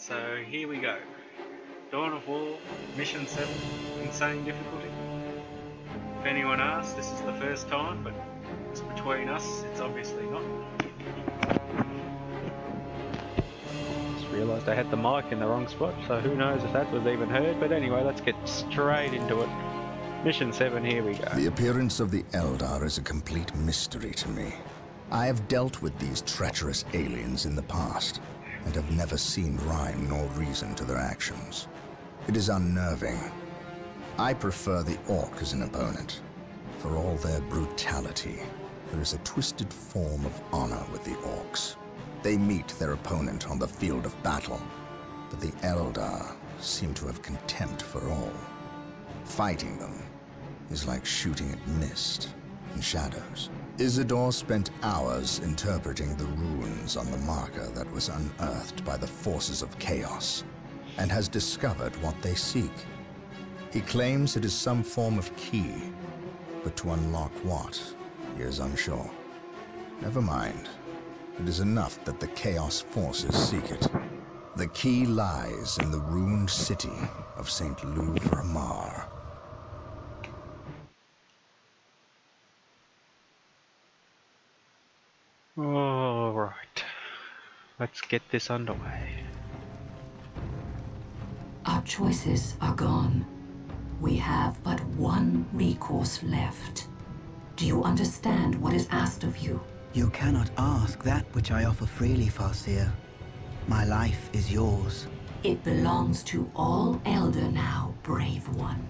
So here we go. Dawn of War, Mission 7, Insane Difficulty. If anyone asks, this is the first time, but it's between us, it's obviously not. Just realised I had the mic in the wrong spot, so who knows if that was even heard, but anyway, let's get straight into it. Mission 7, here we go. The appearance of the Eldar is a complete mystery to me. I have dealt with these treacherous aliens in the past, and have never seen rhyme nor reason to their actions. It is unnerving. I prefer the Orc as an opponent. For all their brutality, there is a twisted form of honor with the Orcs. They meet their opponent on the field of battle, but the Eldar seem to have contempt for all. Fighting them is like shooting at mist and shadows. Isidore spent hours interpreting the runes on the marker that was unearthed by the forces of chaos, and has discovered what they seek. He claims it is some form of key, but to unlock what, he is unsure. Never mind. It is enough that the chaos forces seek it. The key lies in the ruined city of St. Louvre-Mar. Alright, let's get this underway. Our choices are gone. We have but one recourse left. Do you understand what is asked of you? You cannot ask that which I offer freely, Farseer. My life is yours. It belongs to all Elder now, brave one.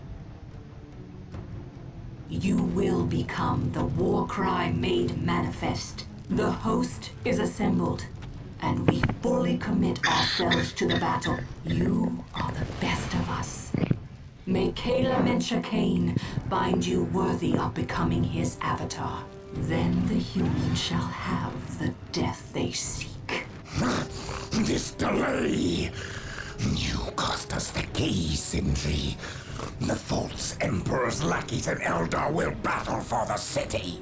You will become the war cry made manifest. The host is assembled, and we fully commit ourselves to the battle. You are the best of us. May Kala Mencha Kane find you worthy of becoming his avatar. Then the humans shall have the death they seek. This delay! You cost us the key, Sindri. The false Emperor's lackeys and Eldar will battle for the city.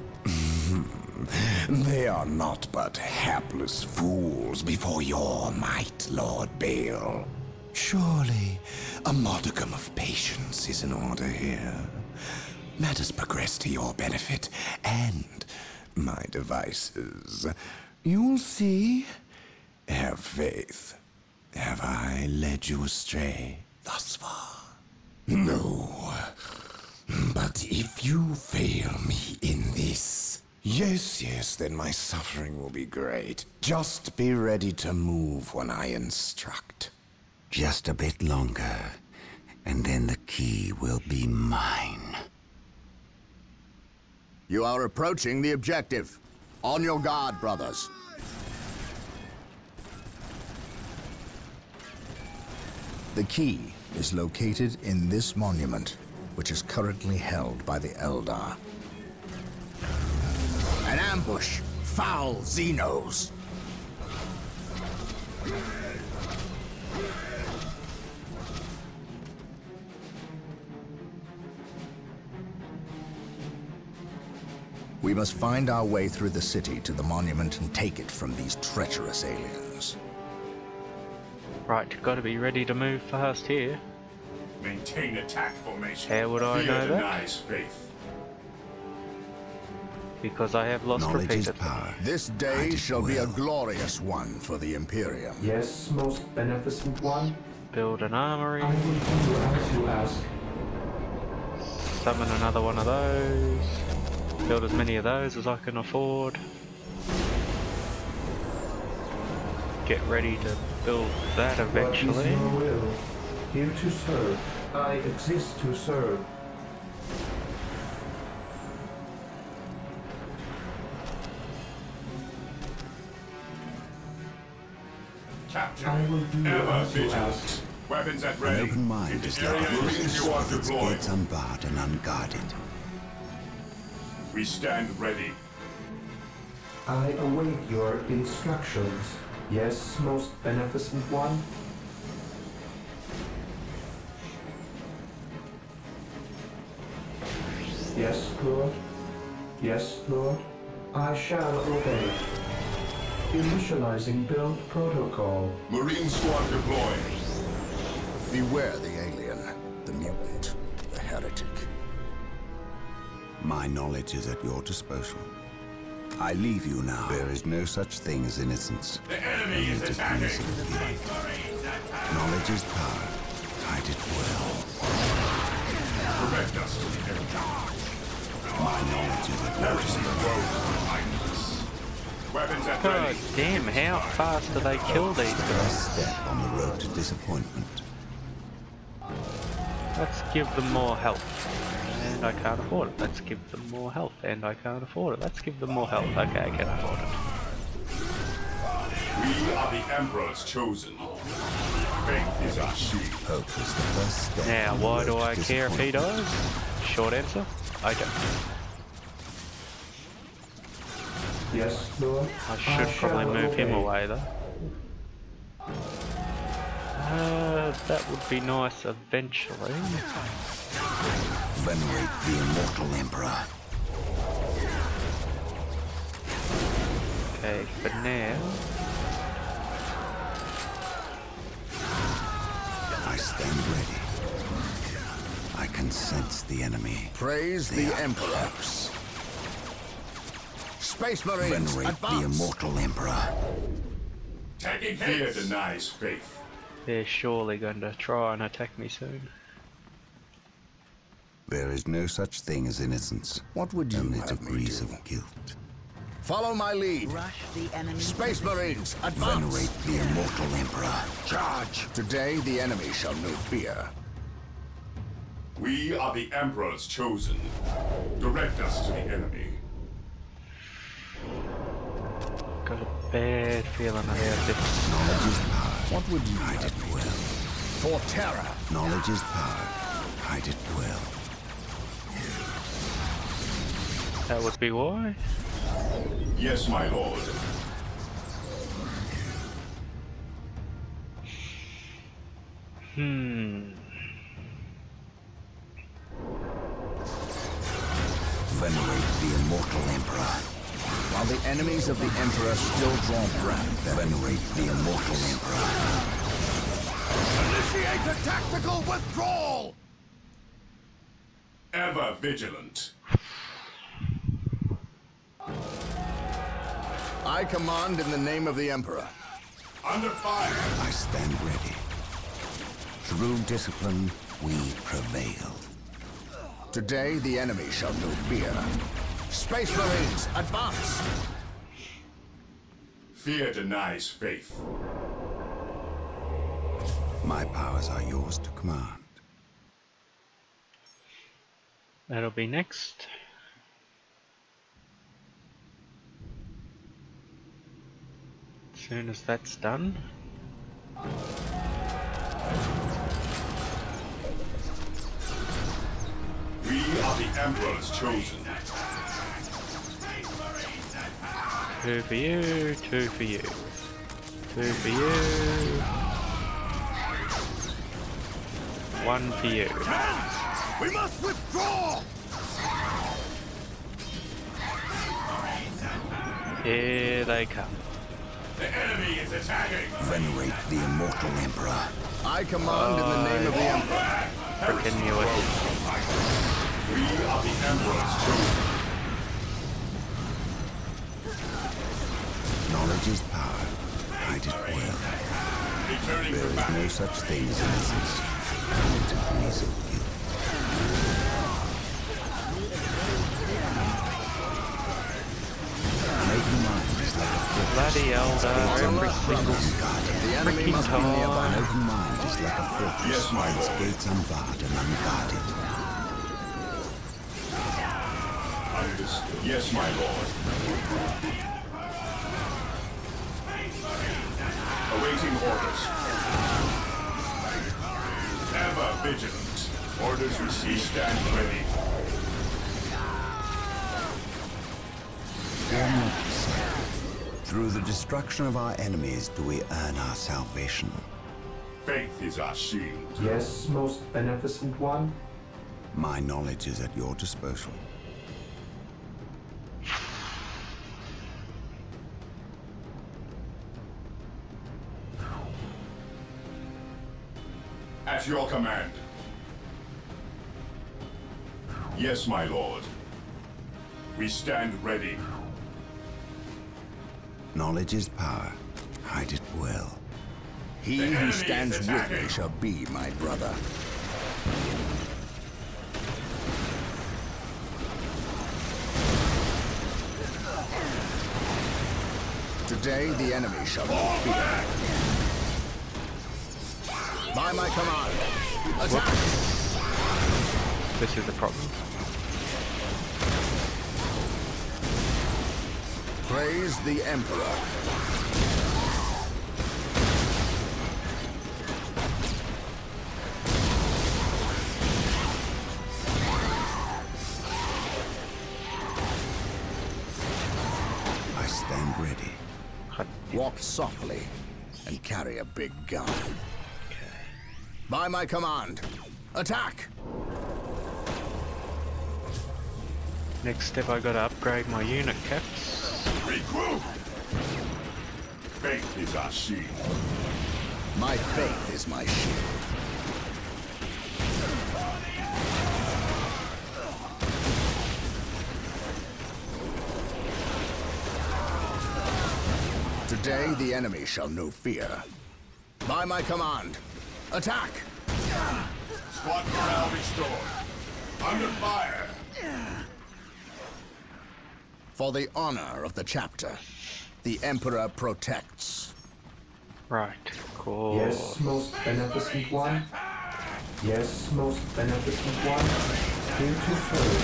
They are not but hapless fools before your might, Lord Bale. Surely, a modicum of patience is in order here. Let us progress to your benefit and my devices. You'll see. Have faith. Have I led you astray thus far? No. But if you fail me in this... Yes, then my suffering will be great. Just be ready to move when I instruct. Just a bit longer, and then the key will be mine. You are approaching the objective. On your guard, brothers. The key is located in this monument, which is currently held by the Eldar. An ambush! Foul Xenos! We must find our way through the city to the monument and take it from these treacherous aliens. Right, gotta be ready to move fast here. Maintain attack formation. How would I know that? Denies faith. Because I have lost Knowledge is repeatedly. power. This day shall be a glorious one for the Imperium. Yes, most beneficent one. Build an armory. I will do as you ask. Summon another one of those. Build as many of those as I can afford. Get ready to build that eventually. What is your will? Here to serve. I exist to serve. Captain, I will do ever as you vigilant. ask. Weapons at An ready. open mind In is the like area a in which fortress you are with its deployed. gates unbarred and unguarded. We stand ready. I await your instructions. Yes, most beneficent one. Yes, Lord. Yes, Lord. I shall obey. Initializing build protocol. Marine squad deployed. Beware the alien, the mutant, the heretic. My knowledge is at your disposal. I leave you now. There is no such thing as innocence. The enemy is Only attacking. degrees of guilt. Knowledge is power. Hide it well. Direct us to the enemy. My knowledge is at your disposal. Weapons at God ready. damn, how fast do they kill these guys? First step on the road to disappointment. Let's give them more health. And I can't afford it. Let's give them more health. And I can't afford it. Let's give them more health. Okay, I can afford it. We are the Emperor's chosen. Faith is our shield. Hope is the first step. Now, on the why road do to I care if he disappointment. dies? Short answer, I don't. Yes, Lord. I should probably shall move him obey. away though. That would be nice eventually. Venerate the immortal emperor. Okay, for now. I stand ready. I can sense the enemy. Praise They the are Emperor. close. Space Marines, Venerate the advance! immortal emperor. Taking fear denies faith. They're surely going to try and attack me soon. There is no such thing as innocence. What would you Only have me degrees do? of guilt. Follow my lead. Rush the enemy. Space Marines, advance! Venerate the immortal emperor. Charge! Today, the enemy shall know fear. We are the Emperor's chosen. Direct us to the enemy. Got a bad feeling about this. Knowledge is power. What would you Hide have it me well. do? For terror! Knowledge is power. Hide it well. That would be why. Yes, my lord. Venerate the immortal emperor. While the enemies of the Emperor still draw breath, Venerate the immortal emperor. initiate a tactical withdrawal! Ever vigilant. I command in the name of the Emperor. Under fire. I stand ready. Through discipline, we prevail. Today, the enemy shall know fear. Space Marines, advance! Fear denies faith. My powers are yours to command. That'll be next. As soon as that's done. We are the Emperor's chosen. Two for you, two for you. Two for you. One for you. We must withdraw! Here they come. The enemy is attacking. Venerate the immortal emperor. I command in the name of the Emperor. Frickin' knew it. We are the Emperor's chosen. Knowledge is power. Hide it well. Returning There to is battle. no such thing as innocence. Only degrees of guilt. Making mind is like a fortress. Bloody elder, every single The enemy freaking must be time. nearby. An open mind is like a fortress. Yes, my with its lord. gates unbarred and unguarded. Understood. Yes, my lord. Awaiting orders. Ever vigilant. Orders received. Stand ready. Fear not, sire. Through the destruction of our enemies do we earn our salvation. Faith is our shield. Yes, most beneficent one. My knowledge is at your disposal. At your command. Yes, my lord. We stand ready. Knowledge is power. Hide it well. He The who enemy stands is with me attacking. shall be my brother. Today the enemy shall know fear. By my command, attack! This is the problem. Praise the Emperor. I stand ready. Walk softly and carry a big gun. By my command, attack! Next step, I gotta upgrade my unit caps. Regroup! Faith is our shield. My faith is my shield. Today the enemy shall know fear. By my command, attack! Squad morale restored. Under fire. For the honor of the chapter, the Emperor protects. Right, cool. Yes, most beneficent one. Yes, most beneficent one. Here to serve.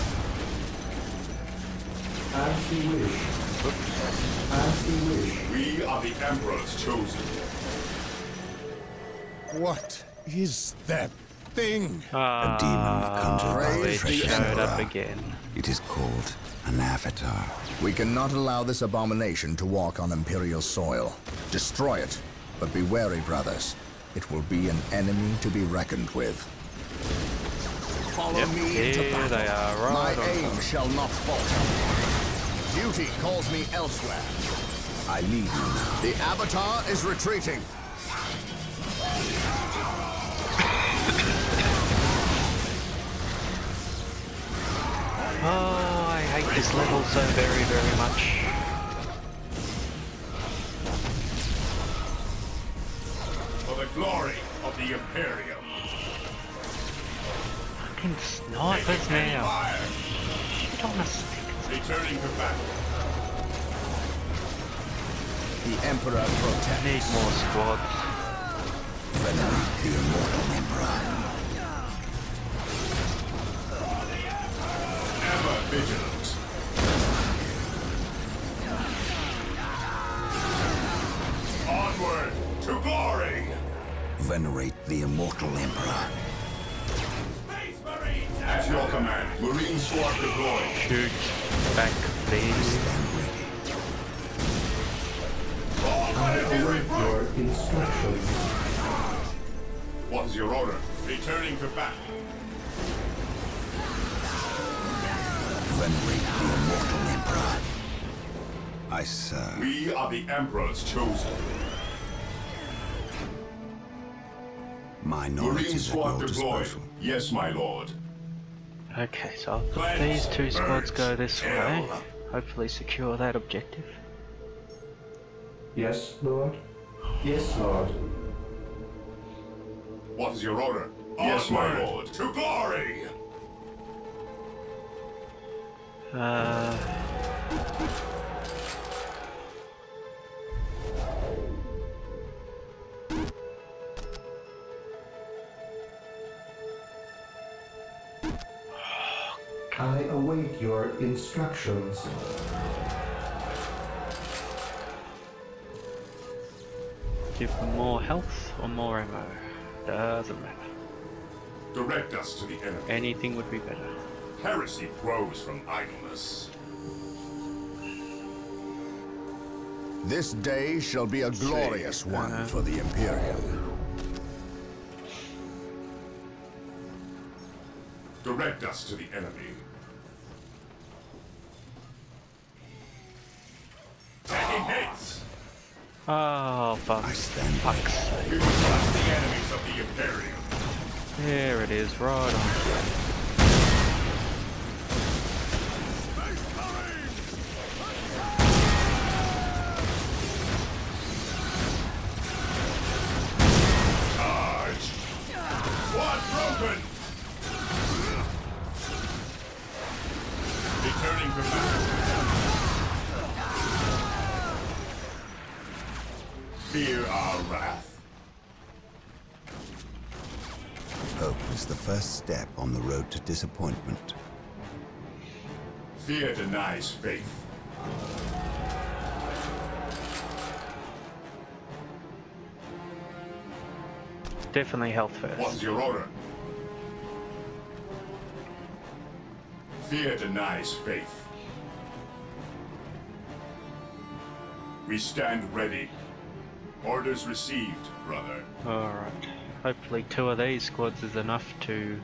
As you wish. As you wish. We are the Emperor's chosen. What is that thing? A demon conjured by Praise the the treasure. Showed up Emperor. again. It is called an avatar. We cannot allow this abomination to walk on Imperial soil. Destroy it, but be wary, brothers. It will be an enemy to be reckoned with. Follow Yep, me here into battle. they are, right My on aim top. shall not falter. Duty calls me elsewhere. I lead you now. The Avatar is retreating. Oh, I hate this level so very, very much. For the glory of the Imperium. Fucking snipers Taking now. fire. Shit on a stick. Returning to battle. The Emperor protects. Need more squads. Venerate the immortal emperor. Ever vigilant. Onward to glory. Venerate the immortal emperor. At your command, Marine Squad deployed. Shoot back, please. Stand ready. I await your instructions. What is your order? Returning to battle. Venerate the immortal emperor. I serve. We are the Emperor's chosen. My knowledge Marine is at Squad your deployed. disposal. Yes, my lord. Okay, so I'll let Cleanse, these two squads purge, go this way. kill. Hopefully secure that objective. Yes, Lord. Yes, Lord. What is your order? Yes, my lord. To glory. I await your instructions. Give them more health or more ammo. Doesn't matter. Direct us to the enemy. Anything would be better. Heresy grows from idleness. This day shall be a glorious one for the Imperium. Direct us to the enemy. Taking hits. Oh, fuck. I stand Fuck's ready. sake. We will crush the enemies of the Imperium. There it is, right on. Charge! Squad broken! Returning to battle. Fear our wrath. Hope is the first step on the road to disappointment. Fear denies faith. Definitely health first. What's your order? Fear denies faith. We stand ready. Orders received, brother. Alright. Hopefully 2 of these squads is enough to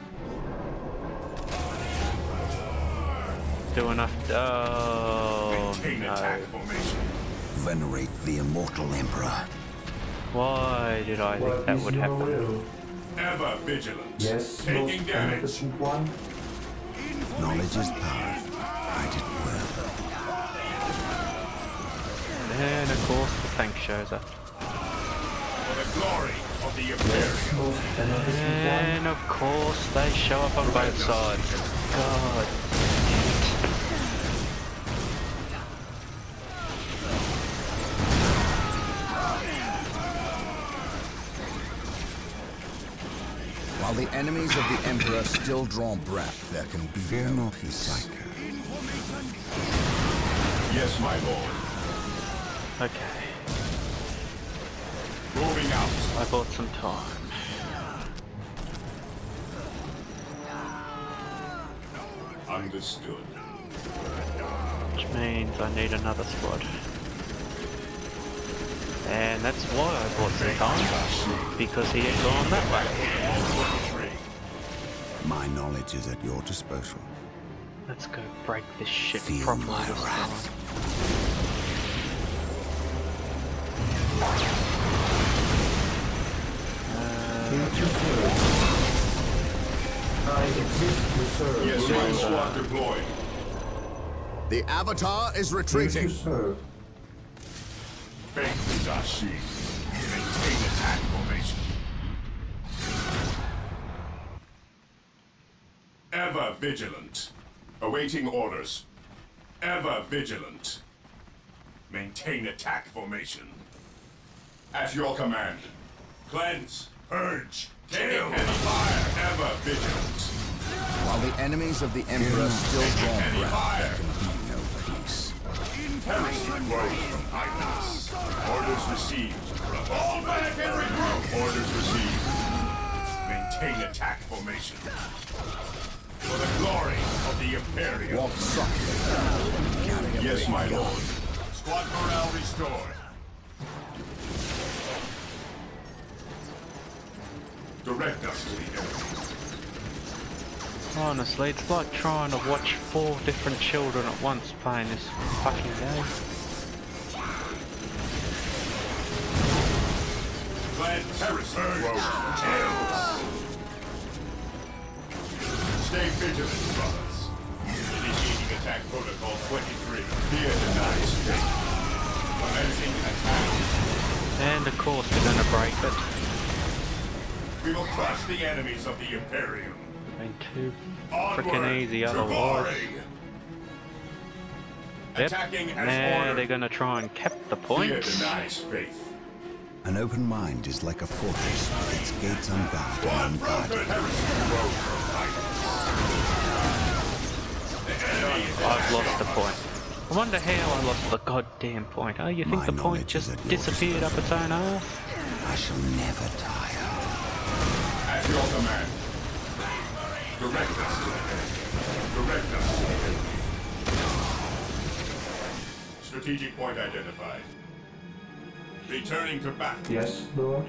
do enough. Oh Maintain attack no. formation. Venerate the immortal Emperor. Why did I think What that is would your happen? will? Ever vigilant. Yes, Taking most damage. beneficent one. Knowledge is power. Guide it well. And of course the tank shows up. For the glory of the Imperium. Most beneficent one. And of course they show up on both sides. God. While the enemies of the Emperor still draw breath, there can be Fear no not, peace. Psycho. Yes, my lord. Okay. Moving out. I bought some time. Understood. Which means I need another squad. And that's why I bought some time. Because he had gone that way. My knowledge is at your disposal. Let's go break this shit Feel properly my this wrath. time. Here to serve. I exist to serve. Yes, my squad deployed. The Avatar is Here retreating. to serve. Faith Dashi. Maintain attack formation. Ever vigilant. Awaiting orders. Ever vigilant. Maintain attack formation. At your command. Cleanse. Purge. Kill. Heavy fire. Ever vigilant. While the enemies of the Emperor still draw Heavy breath, fire. there can be no peace. Heresy grows from idleness. Orders received. Fall back and regroup. Orders received. Maintain attack formation. For the glory of the Imperium. Walk softly. Carry a Yes, big my gun. lord. Squad morale restored. Direct us to the enemy. Honestly, it's like trying to watch 4 different children at once playing this fucking game. Cleanse. Heresy grows from tails. Stay vigilant, brothers. Initiating attack protocol 23. Fear denies faith. Commencing attack. And of course they're gonna break it. We will crush the enemies of the Imperium. Ain't too Onward freaking easy to otherwise. glory. Yep. Attacking as Now ordered. they're gonna try and cap the Fear points. denies faith. An open mind is like a fortress with its gates unbarred Squad and broken. unguarded. Heresy grows from idleness. The enemy is I've lost the point. I wonder how I lost the goddamn point. Oh, you think My the point knowledge is just at your disappeared up its own ass? I shall never tire. at your command. Direct us to the enemy. Direct us to the enemy. Strategic point identified. Returning to battle. Yes, Lord.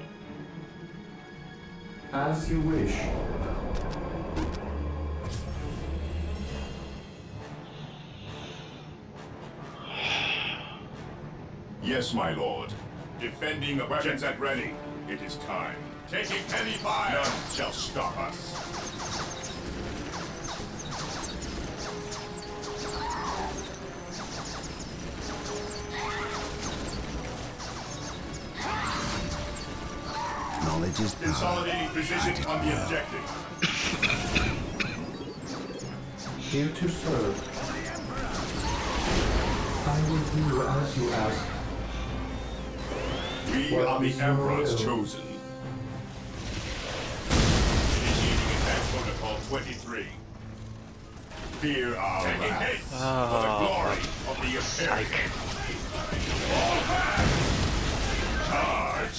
As you wish. Yes, my lord. Defending the weapons at ready. It is time. Taking heavy fire. None shall stop us. Knowledge is power. Consolidating position on the objective. Here to serve. I will do as you ask. We What are the is your Emperor's will? chosen. Initiating attack protocol 23. Fear our wrath. For the glory of the Imperium. All back! Charge!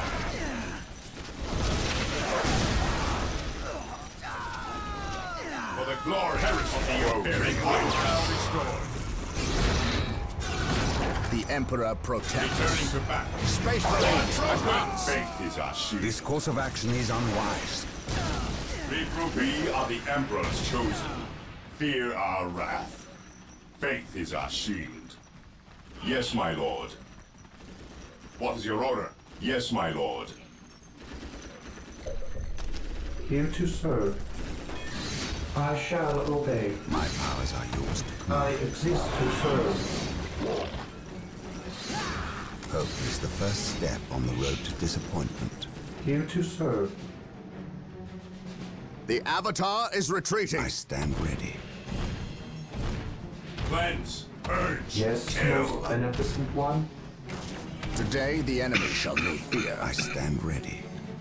For the glory of the Imperium. Restored. The Emperor protects Returning us. to battle. Space Marines, advance! Faith is our shield. This course of action is unwise. Regroup. We are the Emperor's chosen. Fear our wrath. Faith is our shield. Yes, my lord. What is your order? Yes, my lord. Here to serve. I shall obey. My powers are yours. I exist to serve. Hope is the first step on the road to disappointment. Here to serve. The Avatar is retreating. I stand ready. Cleanse. Purge. Yes, Kill. most beneficent one. Today the enemy shall know fear. I stand ready.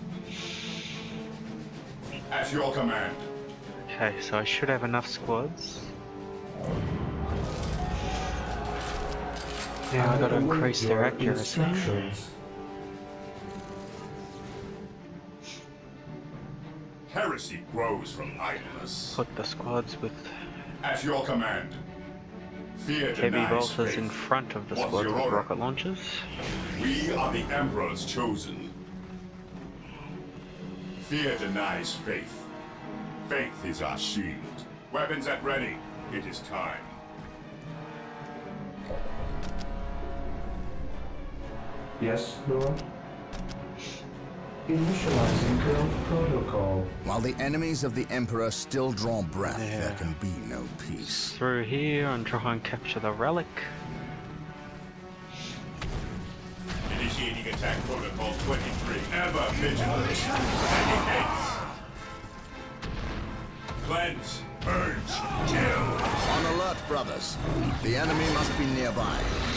At your command. Okay, so I should have enough squads. Now I gotta await increase their your accuracy. instructions. Heresy grows from idleness. Put the squads with At your command. Fear heavy denies bolters faith. in front of the What's squads your with order? rocket launchers. We are the Emperor's chosen. Fear denies faith. Faith is our shield. Weapons at ready. It is time. Yes, Lord. Initializing build protocol. While the enemies of the Emperor still draw breath, there can be no peace. Through here and try and capture the relic. Initiating attack protocol 23. Ever vigilant. Taking haste. Cleanse. Purge. Kill. On alert, brothers. The enemy must be nearby.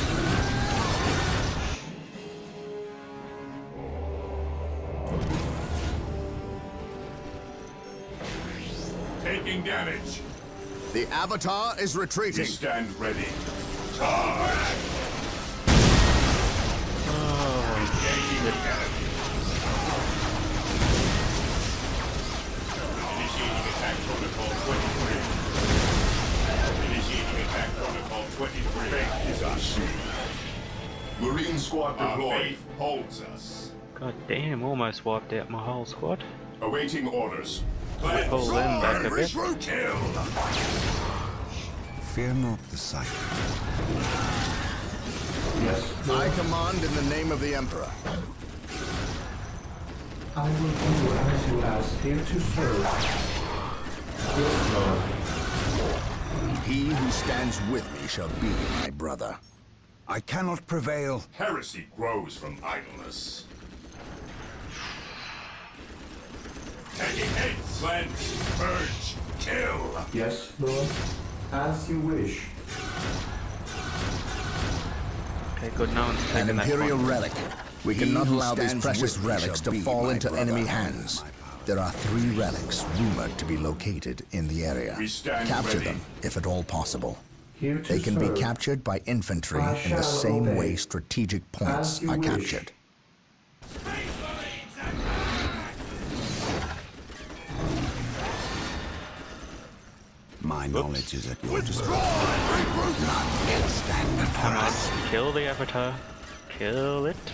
Taking damage. The Avatar is We retreating. stand ready. Charge. Engaging the enemy. Initiating attack protocol 23. Initiating attack protocol 23. Faith is our shield. Marine squad deployed. Faith holds us. God damn, almost wiped out my whole squad. Awaiting orders. Pull them back a bit. Kill. Fear not the sight. Yes, I Lord. command in the name of the Emperor. I will do as you ask. Here to serve. Yes, Lord. He who stands with me shall be my brother. I cannot prevail. Heresy grows from idleness. Taking hate. Cleanse. Purge. Kill. Yes, Lord. As you wish. Okay, good, no one's An taking that Imperial one. relic. We cannot allow these precious relics to fall into enemy hands. There are 3 relics rumored to be located in the area. We stand Capture ready. them, if at all possible. Here to They can be serve. captured by infantry I in the shall same obey. way strategic points As you are wish. captured. My knowledge is at your disposal. None can stand before Come on, us. kill the Avatar. Kill it.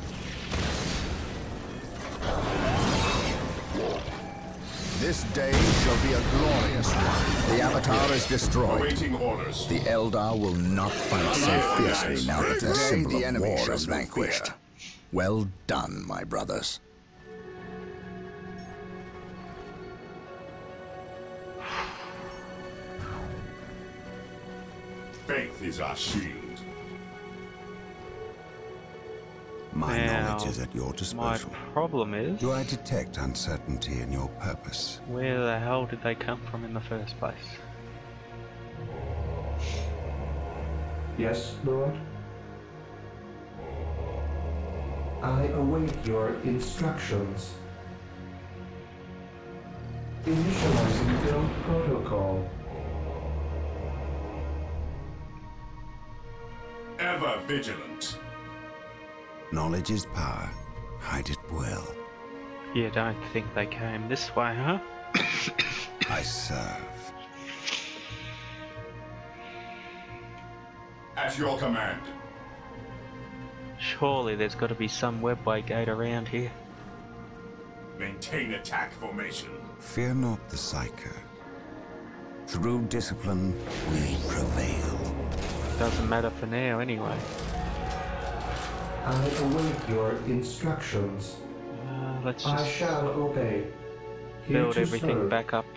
This day shall be a glorious one. The Avatar is destroyed. Awaiting orders. The Eldar will not fight so fiercely now that their symbol of war is vanquished. Well done, my brothers. Faith is our shield. My Now, knowledge is at your My disposal. problem is, Do I detect uncertainty in your purpose? where the hell did they come from in the first place? Yes, Lord? I await your instructions. Initializing build protocol. Ever vigilant. Knowledge is power. Hide it well. You don't think they came this way, huh? I serve. At your command. Surely there's got to be some webway gate around here. Maintain attack formation. Fear not the Psyker. Through discipline, we prevail. Doesn't matter for now anyway. I await your instructions. Let's I just shall obey. Here build to everything serve. back up.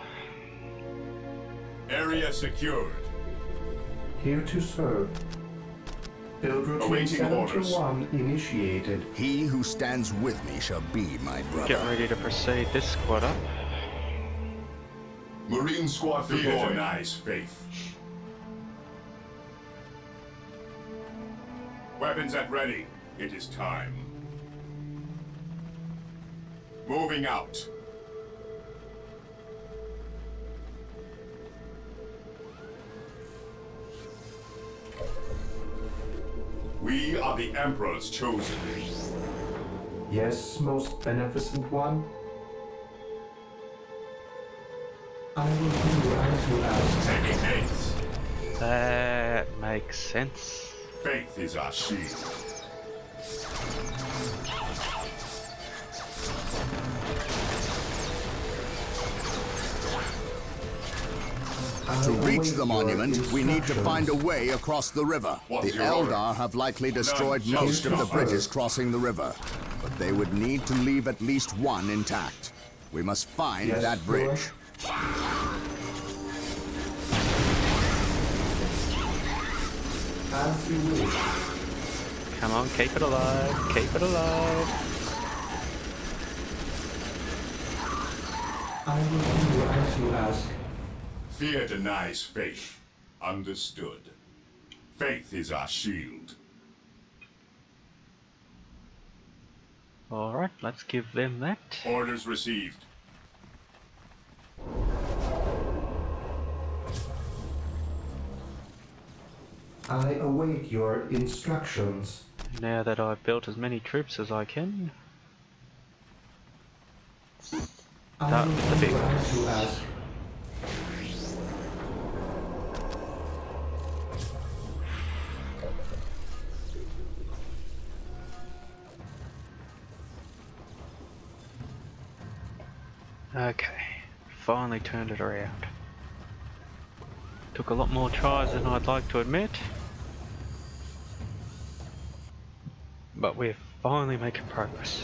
Area secured. Here to serve. Build routine Awaiting orders. 721 initiated. He who stands with me shall be my brother. Get ready to proceed this squad up. Marine squad fear denies faith. Weapons at ready. It is time. Moving out. We are the Emperor's chosen. Yes, most beneficent one. I will do as you ask. Taking haste. That makes sense. Faith is our shield. To reach the monument, we need to find a way across the river. What's The your order? Eldar have likely destroyed None most of the shall bridges pass. crossing the river, but they would need to leave at least one intact. We must find Yes, that bridge. As you wish. Come on, keep it alive, keep it alive. I will do as you ask. Fear denies faith. Understood. Faith is our shield. Alright, let's give them that. Orders received. I await your instructions. Now that I've built as many troops as I can, I Start will with the do big as you ask. okay, finally turned it around. Took a lot more tries than I'd like to admit, but we're finally making progress.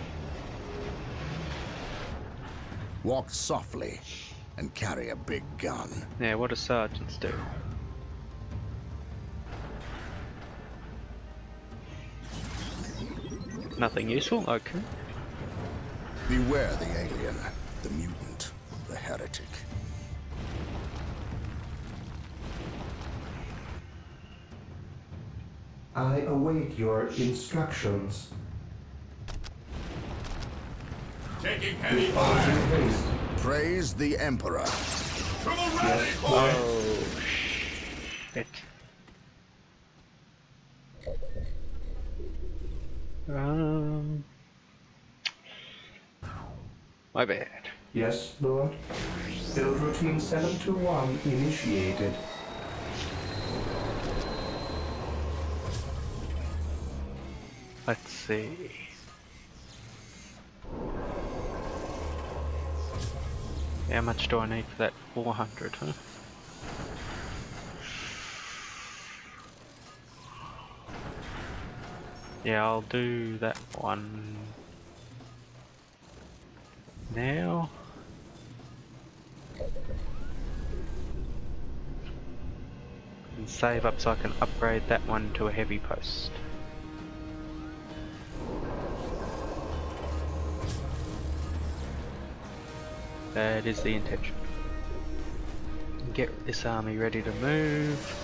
Walk softly and carry a big gun. Now, what do sergeants do? Nothing useful? Okay. Beware the alien, the mutant, the heretic. I await your instructions. Taking heavy With fire. due haste. Praise the Emperor. To the rally point. Oh, shit. My bad. Yes, Lord. Build routine 721 initiated. Let's see. How much do I need for that? 400, huh? Yeah, I'll do that one now. And save up so I can upgrade that one to a heavy post. That is the intention. Get this army ready to move.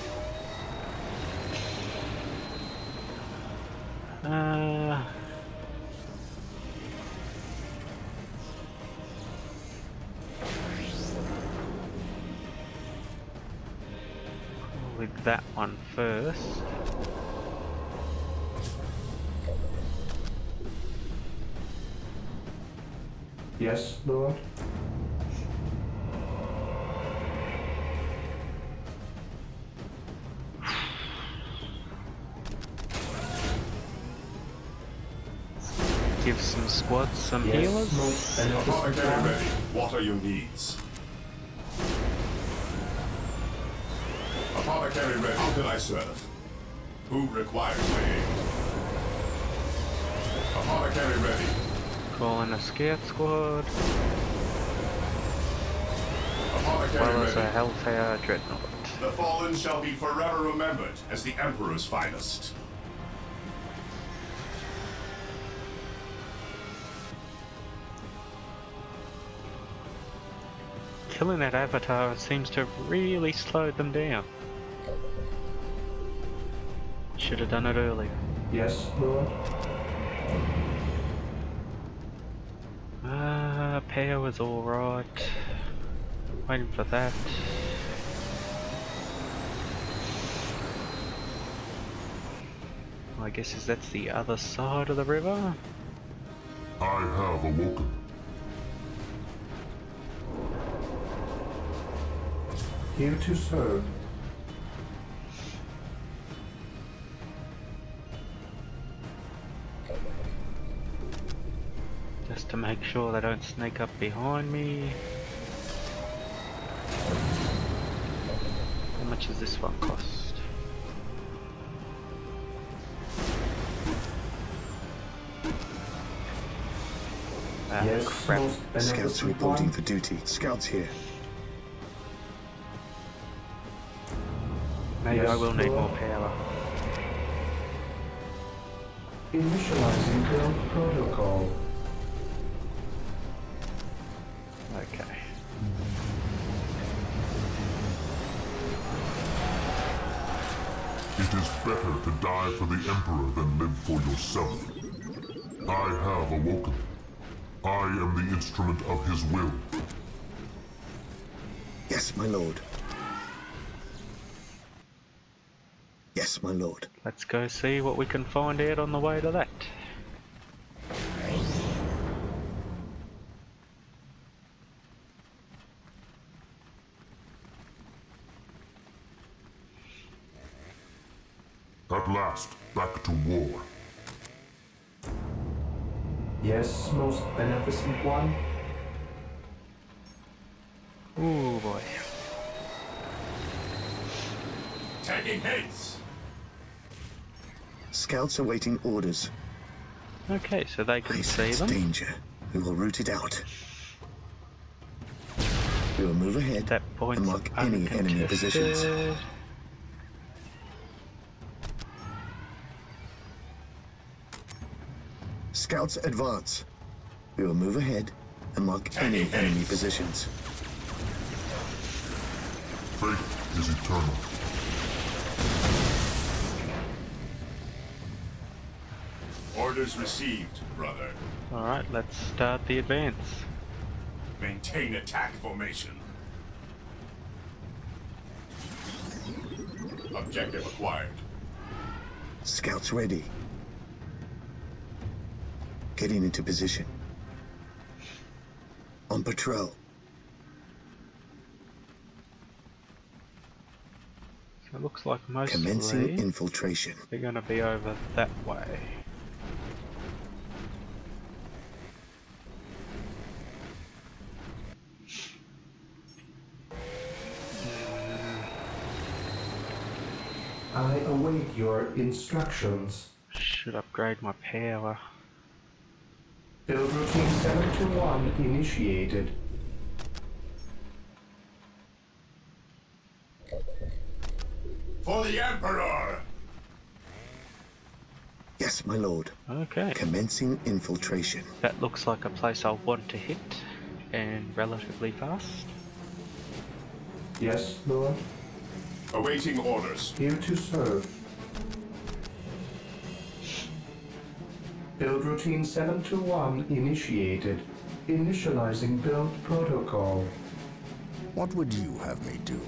With that one first. Yes, Lord? Give some squads some Yes, healers. most beneficent Apothecary one. ready. What are your needs? Apothecary ready. How can I serve? Who requires my aid? Apothecary ready. Calling a scout squad, as Apothecary well as a ready. Hellfire Dreadnought. The fallen shall be forever remembered as the Emperor's finest. Killing that avatar seems to have really slowed them down. Should have done it earlier. Yes, Lord? Power was alright. Waiting for that. I guess that's the other side of the river. I have awoken. Here to serve. Just to make sure they don't sneak up behind me. How much does this one cost? Ah, Yes, crap. most Scouts beneficent reporting one. for duty. Scouts here. Maybe Yes, I will need Lord. more power. Initializing build protocol. Okay. It is better to die for the Emperor than live for yourself. I have awoken. I am the instrument of his will. Yes, my lord. Yes, my lord. Let's go see what we can find out on the way to that. At last, back to war. Yes, most beneficent one. Ooh boy. Taking hits. Scouts awaiting orders. Okay, so they I can see sense them. danger. We will root it out. We will move ahead That point's and mark any enemy positions. uncontested. Scouts advance. We will move ahead and mark any enemy positions. Faith is eternal. Orders received, brother. Alright, let's start the advance. Maintain attack formation. Objective acquired. Scouts ready. Getting into position. On patrol. So it looks like Commencing mostly infiltration. they're going to be over that way. I await your instructions. Should upgrade upgrade my power. Build routine 721 initiated. For the Emperor! Yes, my lord. Okay. Commencing infiltration. That looks like a place I'll want to hit, and relatively fast. Yes, Lord. Awaiting orders. Here to serve. Build routine 721 initiated. Initializing build protocol. What would you have me do?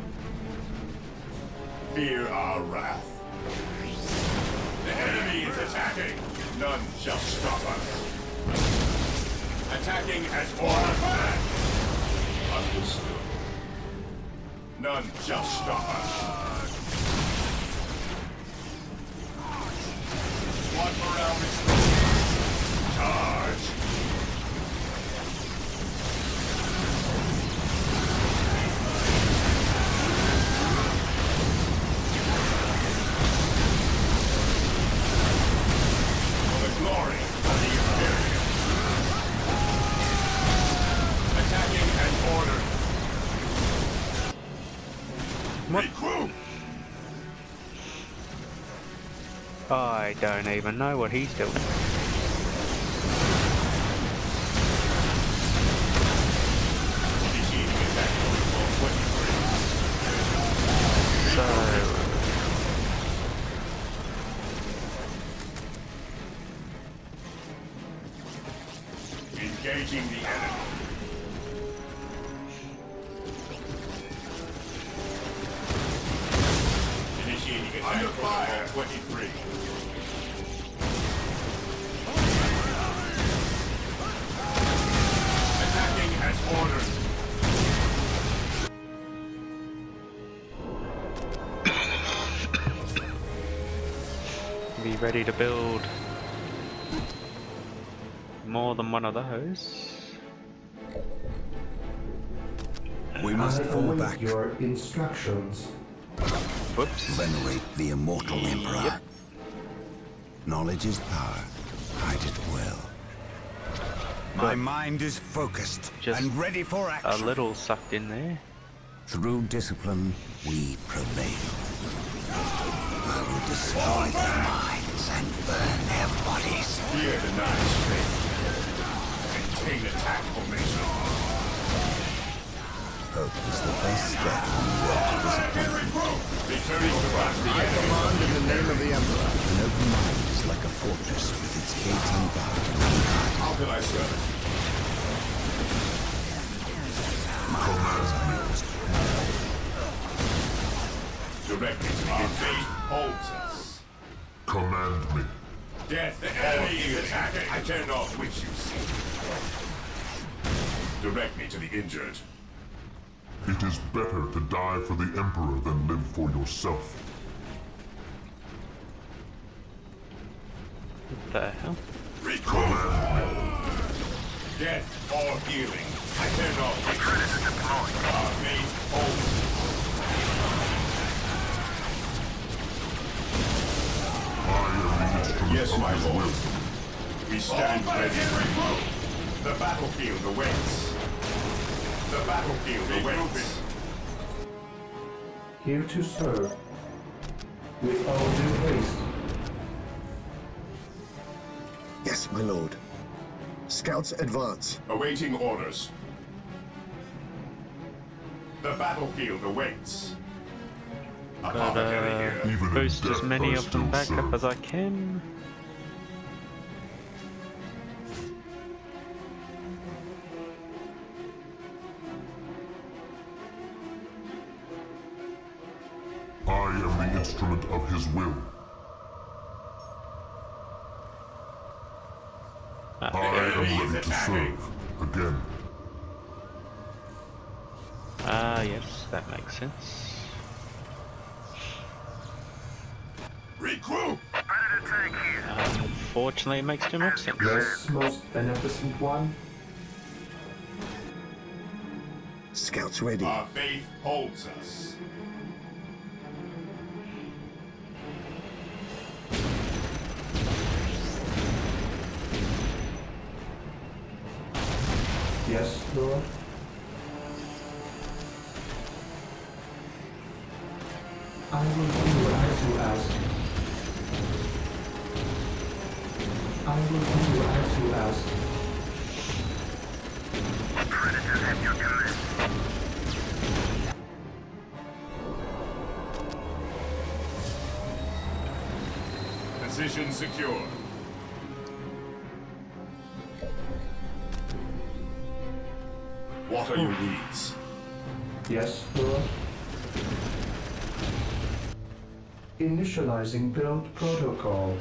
Fear our wrath. The enemy is attacking. None shall stop us. Attacking as ordered. Understood. None shall stop us. One morale restored. Charge. For the glory of the Imperium. Attacking as ordered. Recruit! I don't even know what he's doing. So... engaging the enemy. Initiating attack protocol 23. Attacking as ordered. Be ready to build more than one of those. We must fall back. Your instructions. Whoops. Venerate the immortal Emperor. Yep. Knowledge is power. Hide it well. My mind is focused Just and ready for a action. little sucked in there. Through discipline, we prevail. I will destroy their minds and burn their bodies. Fear denies faith. Maintain attack formation. Hope is the first step on the road to disappointment. Returning to us the I enemy. command in the name of the Emperor. An open mind is like a fortress with its gates unguarded and unguarded. How can I serve? Direct me to the fate holds us. Command me. Death, the enemy is attacking. I care not which you see. Direct me to the injured. It is better to die for the Emperor than live for yourself. What the hell? Death or healing. I care not which you see. Our fate holds us. Yes, my lord. We stand ready. The battlefield awaits. The battlefield awaits. Here to serve. With all due haste. Yes, my lord. Scouts advance. Awaiting orders. The battlefield awaits. Apothecary here. Even in Boost as death, many I of them still back up serve. as I can. I am the instrument of his will. I am ready to serve again. Yes, that makes sense. Regroup! Unfortunately, it makes too much sense. Yes, most beneficent one. Scouts ready. Our faith holds us. Yes, Lord. I will do as you ask. I will do as you ask. Predator at your command. Position secure. What are your needs? Yes, Lord. Initializing build protocol.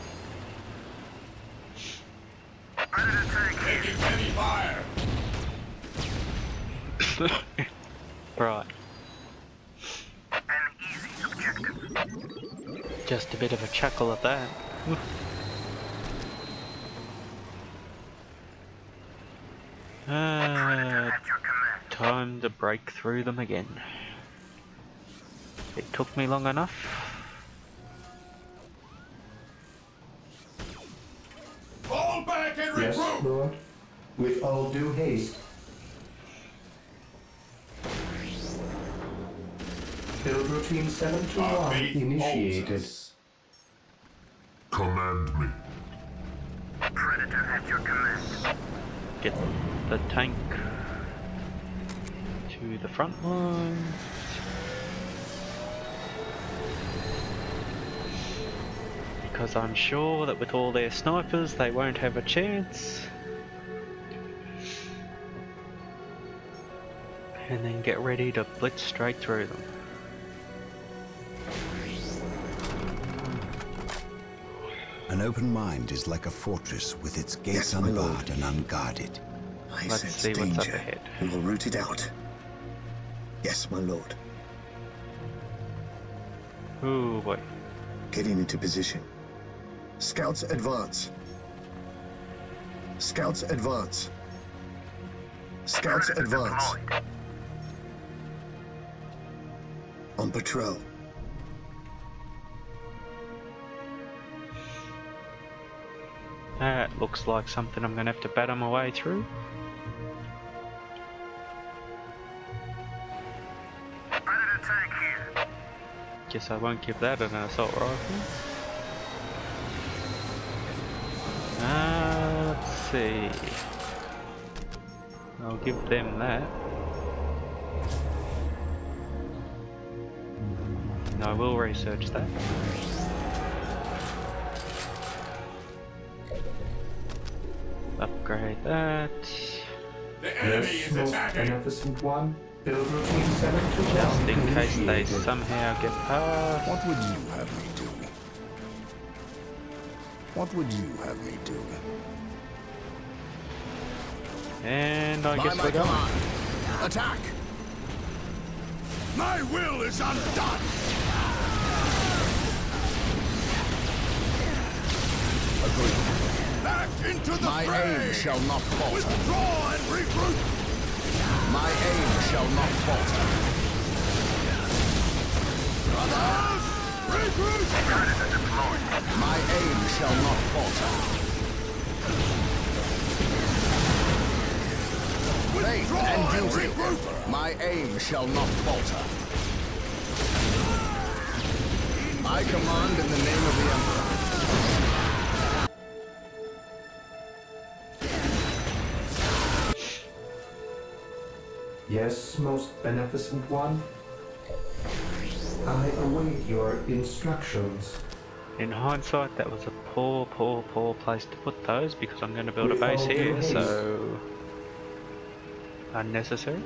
Taking heavy fire. Right. An easy objective. Just a bit of a chuckle at that. Time to break through them again. It took me long enough. Fall back and regroup! Yes, Lord. With all due haste. Build routine 721 initiated. Command me. Predator at your command. Get the tank to the front line. Because I'm sure that with all their snipers they won't have a chance. And then get ready to blitz straight through them. An open mind is like a fortress with its gates Yes, my lord. unbarred and unguarded. I Let's sense see what's up danger. ahead. We will root it out. Yes, my lord. Ooh boy. Getting into position. Scouts advance. Scouts advance. Scouts advance. On patrol. That looks like something I'm gonna have to batter my way through. Predator tank here. Guess I won't give that an assault rifle. Let's see. I'll give them that. And I will research that. Upgrade that. The enemy Yes, is most attacking. beneficent one. Build routine 721 Just in case they initiated. somehow get past. What would you have me do? What would you have me do? And I By guess my we're going. command, attack! My will is undone! Agreed. Back into the My aim shall not falter. Withdraw and regroup! My aim shall not falter. Brothers, regroup! My aim shall not falter. Faith and duty. My aim shall not falter. I command in the name of the Emperor. Yes, most beneficent one. I await your instructions. In hindsight, that was a poor place to put those because I'm going to build a With base all due here, haste. so unnecessary.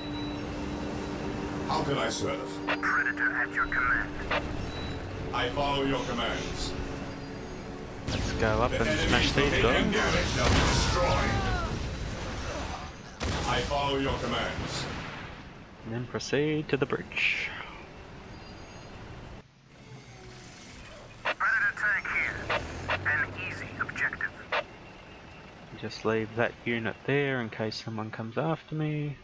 How can I serve? Predator at your command. I follow your commands. Let's go up The and smash enemy's these located guys. damage shall be destroyed. I follow your commands. And then proceed to the bridge. Predator tank here. An easy objective. Just leave that unit there in case someone comes after me.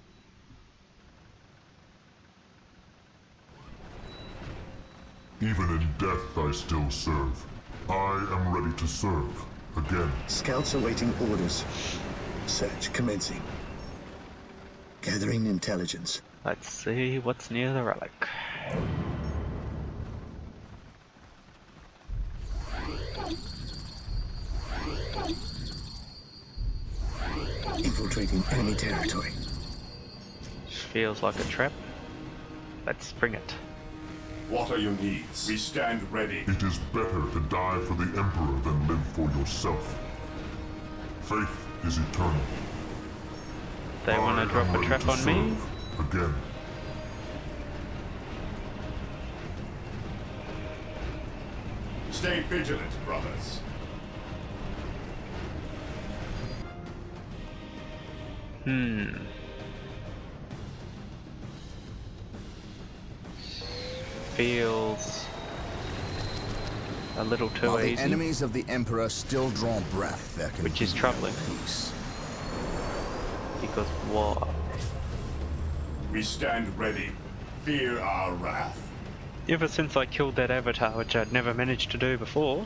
Even in death I still serve. I am ready to serve. Again. Scouts awaiting orders. Search commencing. Gathering intelligence. Let's see what's near the relic. Infiltrating enemy territory. Feels like a trap. Let's bring it. What are your needs? We stand ready. It is better to die for the Emperor than live for yourself. Faith is eternal. They want to drop a trap on me? Again. Stay vigilant, brothers. Feels a little too While easy. the enemies of the Emperor still draw breath, there can Which be is troubling. no peace. Because war. We stand ready. Fear our wrath. Ever since I killed that avatar, which I'd never managed to do before,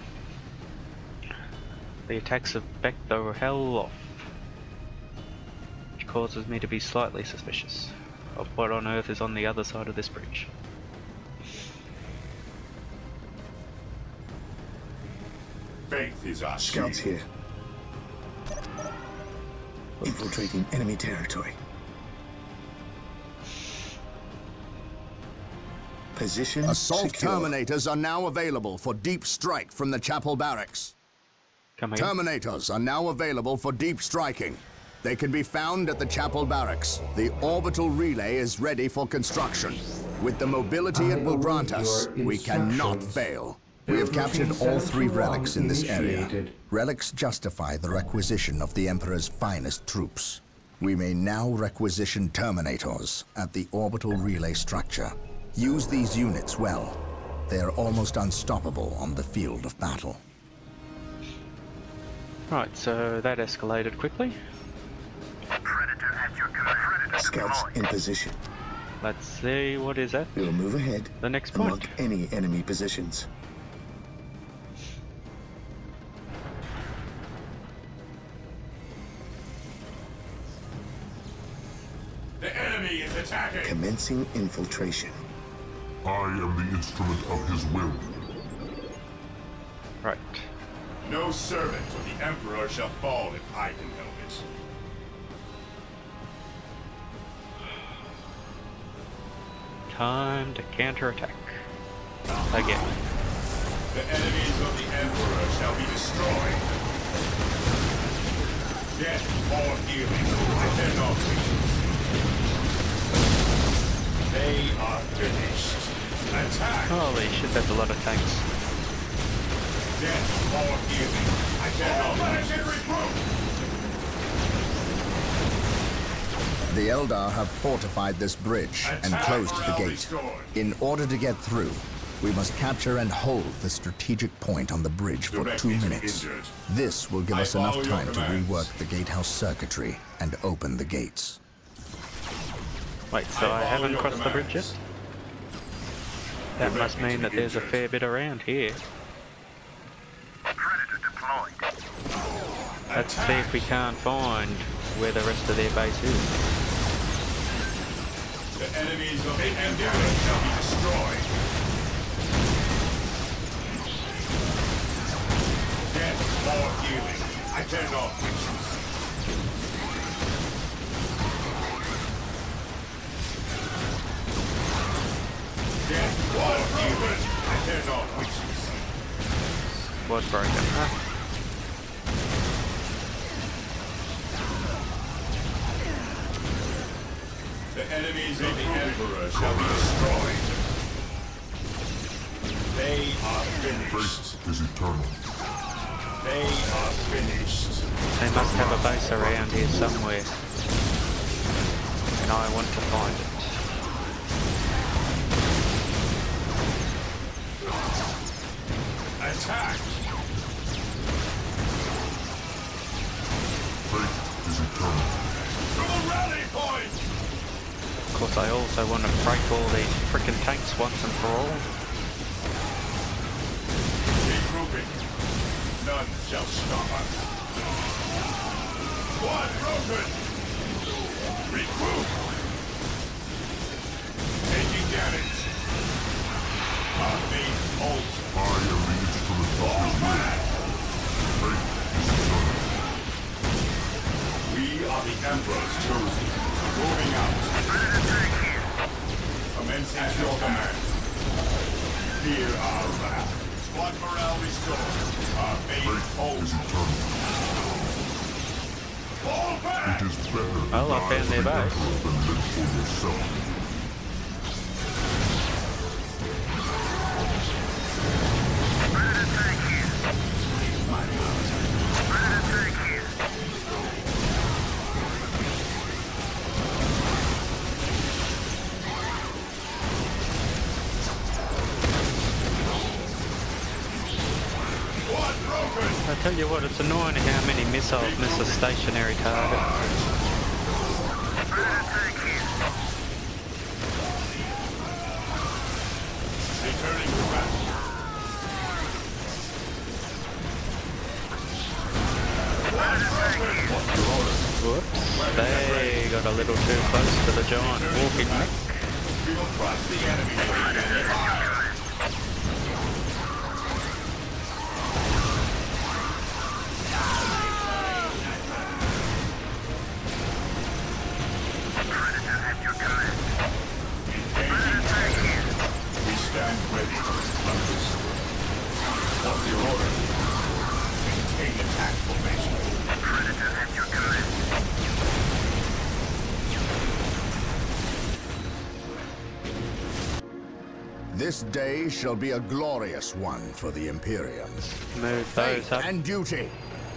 the attacks have backed the hell off. Which causes me to be slightly suspicious of what on earth is on the other side of this bridge. Faith is our Scouts shield. here. Infiltrating enemy territory. Position Assault secure. Terminators are now available for deep strike from the Chapel Barracks. Come again. Terminators are now available for deep striking. They can be found at the Chapel Barracks. The orbital relay is ready for construction. With the mobility it will grant us, we cannot fail. We have captured all 3 relics in this area. Relics justify the requisition of the Emperor's finest troops. We may now requisition Terminators at the orbital relay structure. Use these units well. They are almost unstoppable on the field of battle. Right, so that escalated quickly. Predator at your command. Predator Scouts deployed. in position. Let's see, what is that? We'll move ahead. The next and point. mark any enemy positions. The enemy is attacking. Commencing infiltration. I am the instrument of his will. Right. No servant of the Emperor shall fall if I can help it. Time to counterattack. Again. The enemies of the Emperor shall be destroyed. Death or healing, I cannot wait. They are finished. Attack! Holy shit, that's a lot of tanks. Death or healing, I cannot wait. The Eldar have fortified this bridge and closed the gate. In order to get through, we must capture and hold the strategic point on the bridge for 2 minutes. This will give us enough time to rework the gatehouse circuitry and open the gates. Wait, so I haven't crossed the bridge yet? That must mean that there's a fair bit around here. Predator deployed. Let's see if we can't find where the rest of their base is. The enemies of the Emperor shall be destroyed. Death or healing, I cannot wait. Death or healing, I cannot wait. Was broken, huh? The enemies of the Emperor shall be destroyed. They are finished. Faith is eternal. They are finished. They must have a base around here somewhere. And I want to find it. Attack! Faith is eternal. From a rally point! Of course, I also want to break all these frickin' tanks once and for all. Regrouping. None shall stop us. Quadro broken! Regroup! Taking damage. Our main ult. I am the instrument of his will. Fate is eternal. We are the Emperor's chosen. Moving out. Commencing at your command. Fear our wrath. Squad morale restored. Our main ult. Is eternal. Fall back! It is better to Well, I die found for their the base. Emperor than live for yourself. I tell you what, it's annoying how many missiles miss a stationary target. Returning to battle. Whoops, they got a little too close to the giant walking mech. We will crush the enemy. Stand ready. Understood. What's your order? Maintain attack formation. Predator at your command. This day shall be a glorious one for the Imperium. Move those Faith up. and duty.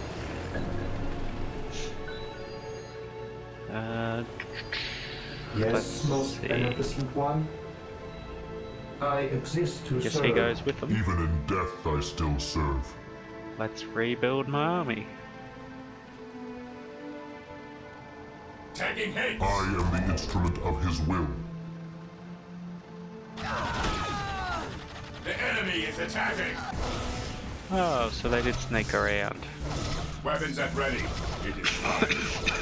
Yes, Let's most see. beneficent one. I exist to Guess serve. he goes with them. Even in death I still serve. Let's rebuild my army. Tagging hits. I am the instrument of his will. The enemy is attacking. Oh, so they did sneak around. Weapons at ready. It is time.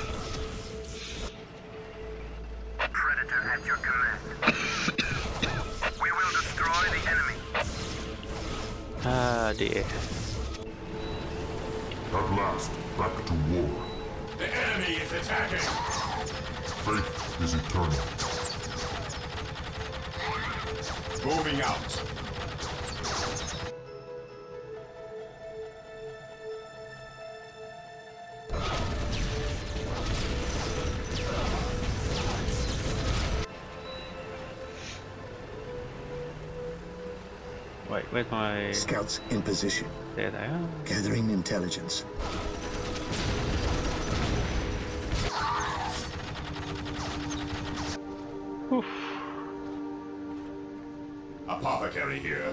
Predator at your command. We will destroy the enemy. Ah dear. At last, back to war. The enemy is attacking. Faith is eternal. Moving out. Wait, where's my... Scouts in position. There they are. Gathering intelligence. Oof. Apothecary here.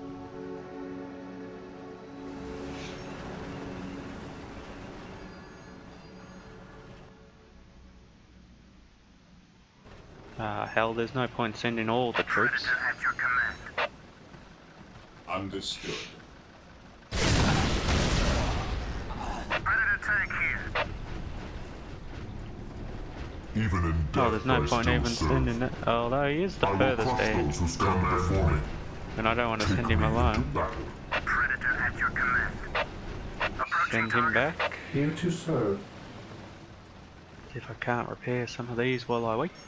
Ah, hell, there's no point sending all the troops. Predator at your command. Understood. Predator tank here. Even in death Oh, there's no I point still even serve. sending that. Although he is the I will furthest crush ahead, those who stand before me. and I don't want to Take send him me into alone. battle. Predator at your command. Approaching Send him target. back. Here to serve. See if I can't repair some of these while I wait.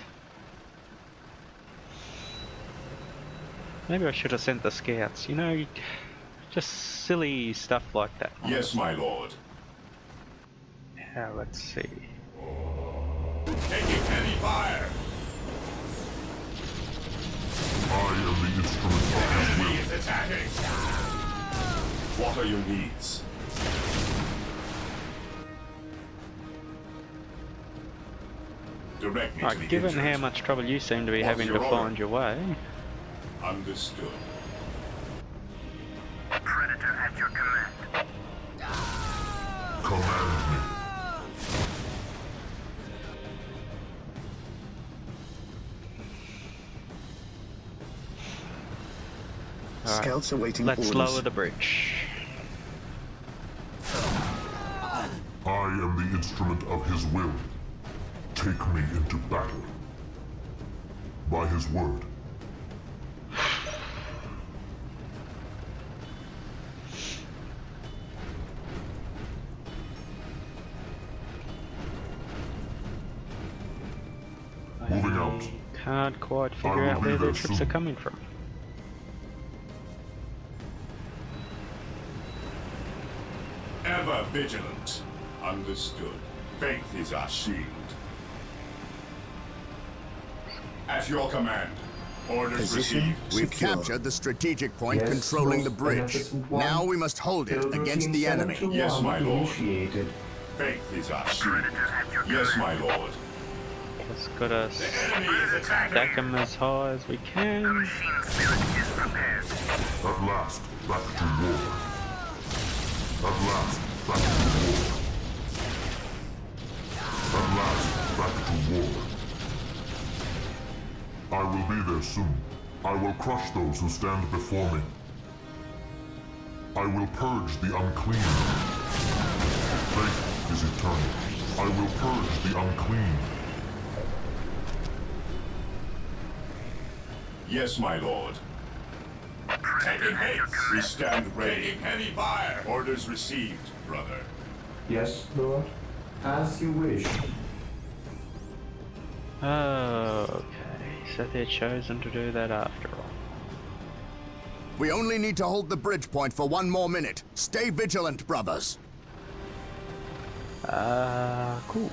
Maybe I should have sent the scouts, you know, just silly stuff like that. Yes, my lord. Now, let's see. Taking heavy fire. I am the instrument of his Enemy will. is attacking. What are your needs? Direct me to the Right, given injured. how much trouble you seem to be What's having your to order? find your way, Understood. Predator at your command. Command me. Alright, Scouts awaiting let's orders. lower the bridge. I am the the instrument of his will. Take me into battle. By his word. Moving out. Can't quite figure out where their troops are coming from. Ever vigilant. Understood. Faith is our shield. At your command. Orders Position received. We've secure. captured the strategic point Yes, controlling the most bridge. beneficent one. Now we must hold it Build against routine the enemy. 7 to Yes, 1 my lord. initiated. Faith is our shield. Predators have your Yes, command. my lord. Just gotta Enemy is attacking. stack them as high as we The can. machine spirit is prepared. At last, back to war. At last, back to war. At last, back to war. I will be there soon. I will crush those who stand before me. I will purge the unclean. Faith is eternal. I will purge the unclean. Yes, my lord. Taking hits. We stand ready. Taking heavy fire. Orders received, brother. Yes, Lord. As you wish. Okay, so they're chosen to do that after all. We only need to hold the bridge point for 1 more minute. Stay vigilant, brothers. Cool.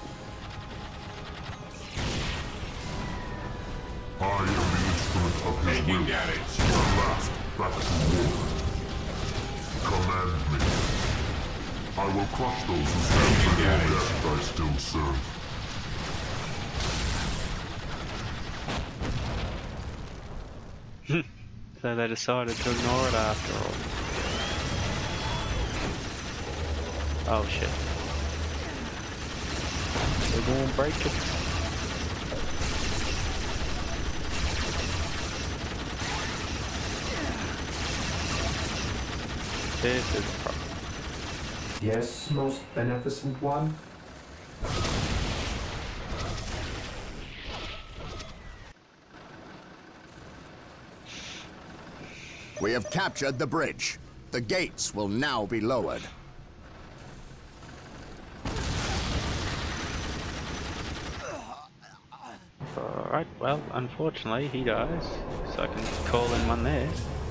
I am the instrument of his will. Taking damage. At last, back to war. Command me. I will crush those who stand before me and I still serve. So they decided to ignore it after all. Oh shit. We're gonna break it. This is the problem. Yes, most beneficent one. We have captured the bridge. The gates will now be lowered. Alright, well, unfortunately he dies, so I can call in one there.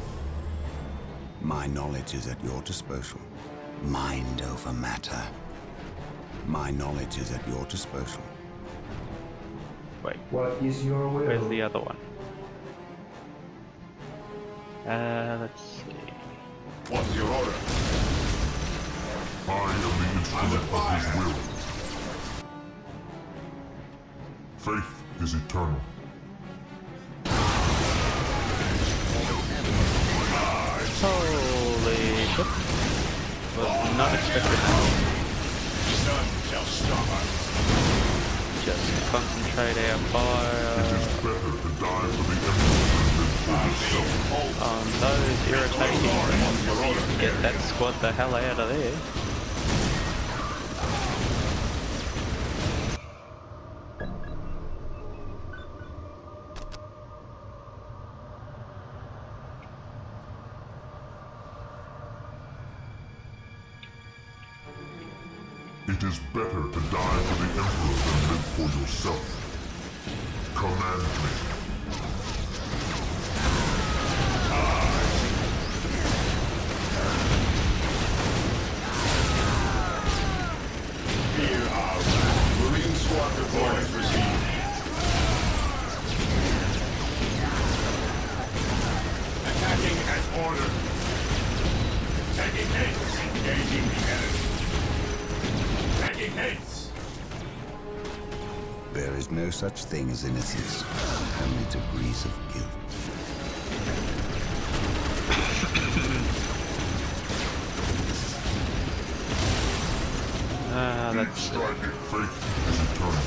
My knowledge is at your disposal. Mind over matter. My knowledge is at your disposal. Wait, What is your will? where's the other one? Let's see. What's your order? I am the instrument of his will. Faith is eternal. Holy shit. Was not expecting that. None shall stop us. Just concentrate our fire It is better to die for the Emperor than for yourself. on those irritating things. Get that squad the hell out of there. It is better to die for the Emperor than live for yourself. Command me. Here our Marine Squadron orders received. Attacking as ordered. Taking hits. Engaging the enemy. Taking hits. There is no such thing as innocence, only degrees of guilt. That's... Striking faith is eternal.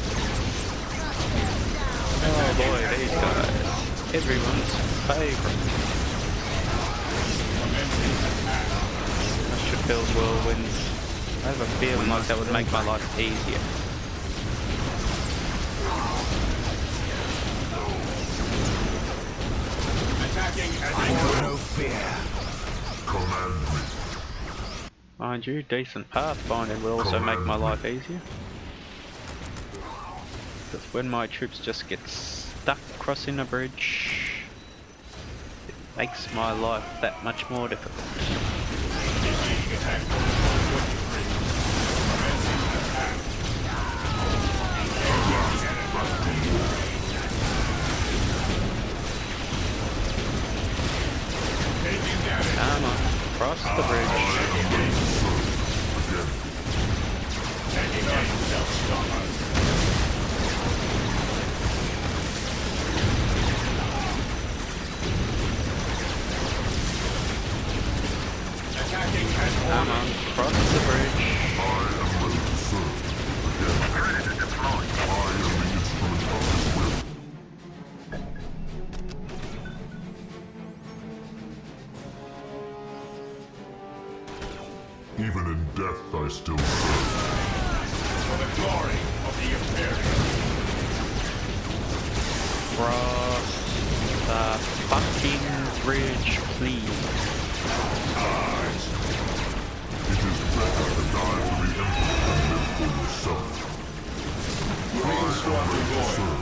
Oh boy, these guys. Everyone's favourite. I should build whirlwinds. have a feeling like that would make my life easier. I know no fear. Command me. Mind you, decent pathfinding will also make my life easier. Because when my troops just get stuck crossing a bridge, it makes my life that much more difficult. Come on, cross the bridge. Come on, cross the bridge. I am ready to serve. Again. Predator deployed. I am the instrument of his will. Even in death, I still serve. For the glory of the Imperium. Cross the fucking bridge, please. It is better to die for the Emperor than live for yourself. I am ready to serve.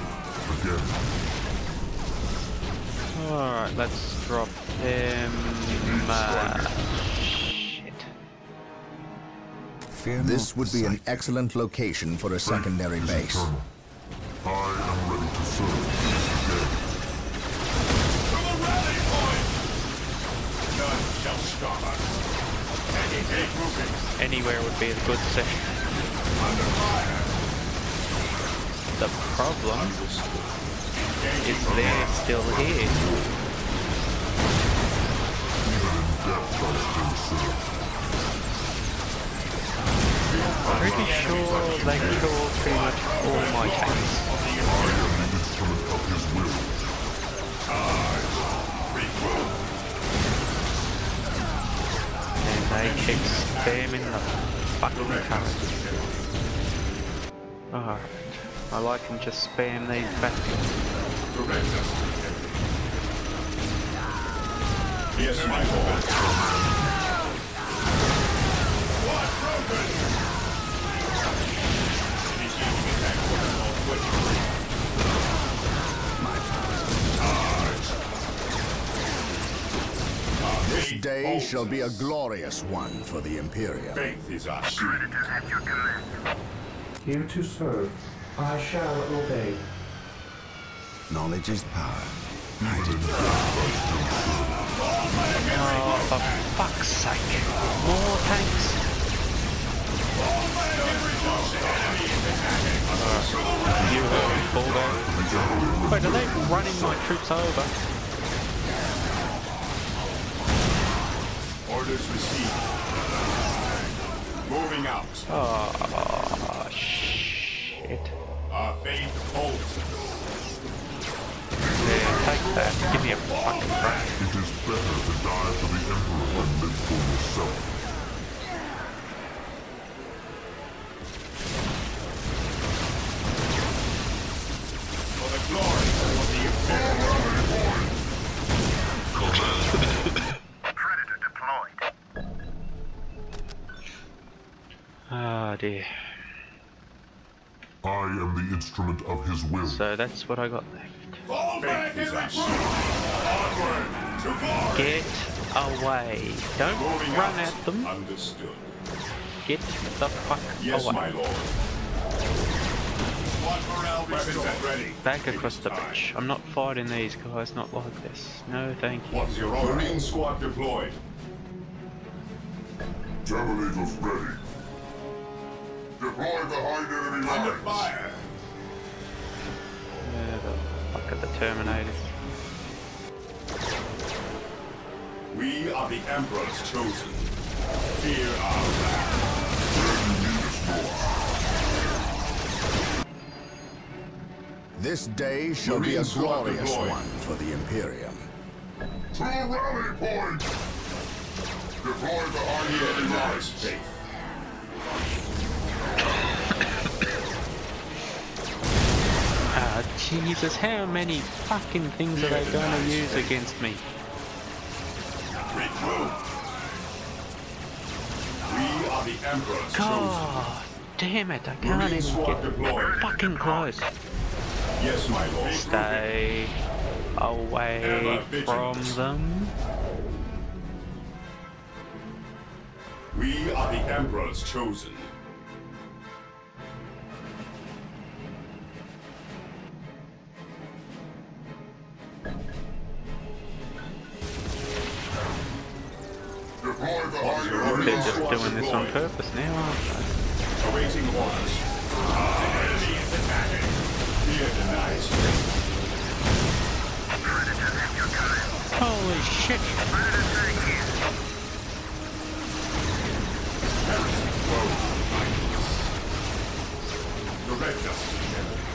Again. Alright, let's drop him. Shit. This would be an excellent location for a secondary base. Eternal. I am ready to serve. Again. To the rally point! None shall stop us. Anywhere would be a good session. Under fire. The problem is they're still here. Even in death, I still serve. Pretty sure they killed pretty much all my tanks. I am the instrument of his will. And they keep spamming the fucking turrets. Alright. I like them just spam these back. Yes, my lord. What broken? Initiating attack protocol switch. This day shall be a glorious one for the Imperium. Faith is our shield. Predator at your command. Here to serve. I shall obey. Knowledge is power. Even in death, I still serve. Oh, for fuck's sake. More tanks. You fall back. Wait, are they running my troops over? Orders received. Moving out. Oh, shit. Our faith holds. Yeah, take that. Give me a fucking break. It is better to die for the Emperor than live for yourself. For the glory of the Imperium. Predator deployed. Oh dear. I am the instrument of his will. So that's what I got left. Fall back and recruit! Onward to glory! Get away. Don't Moving run out. at them. Understood. Get the fuck Yes, away. my lord. Weapons at ready. Back across the bridge. I'm not fighting these guys, not like this. No, thank you. What's your order? Marine squad deployed. Javelin is ready. Deploy behind enemy Under lines. fire. Yeah, the fuck are the Terminators. We are the Emperor's chosen. Fear our wrath. This day shall be a Marine squad glorious deployed. one for the Imperium. To the rally point. Deploy behind enemy lines. Faith. Ah, Jesus, how many fucking things are they gonna use against me? We are the Emperor's God damn it, I can't even get fucking close. Yes, my lord. Stay away from them. We are the Emperor's chosen. They're just doing this on purpose now, aren't they? Awaiting orders. The enemy is attacking. Fear denies. Holy shit! Direct us to the enemy.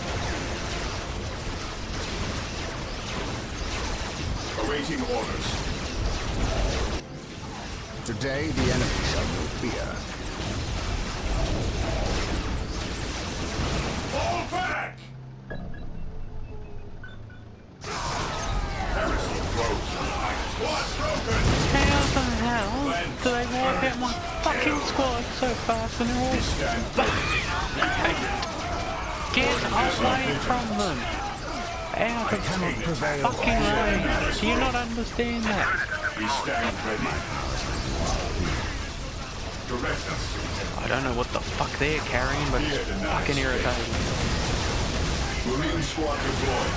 Awaiting orders. Today, the enemy shall know fear. Fall back! Heresy grows. Squad broken! How the hell do they wipe out my fucking squad so fast and they're all... Get away from them! Out of fucking range! Do you not understand that? We stand ready. Direct us. I don't know what the fuck they're carrying, but it's fucking irritating. Marine squad deployed.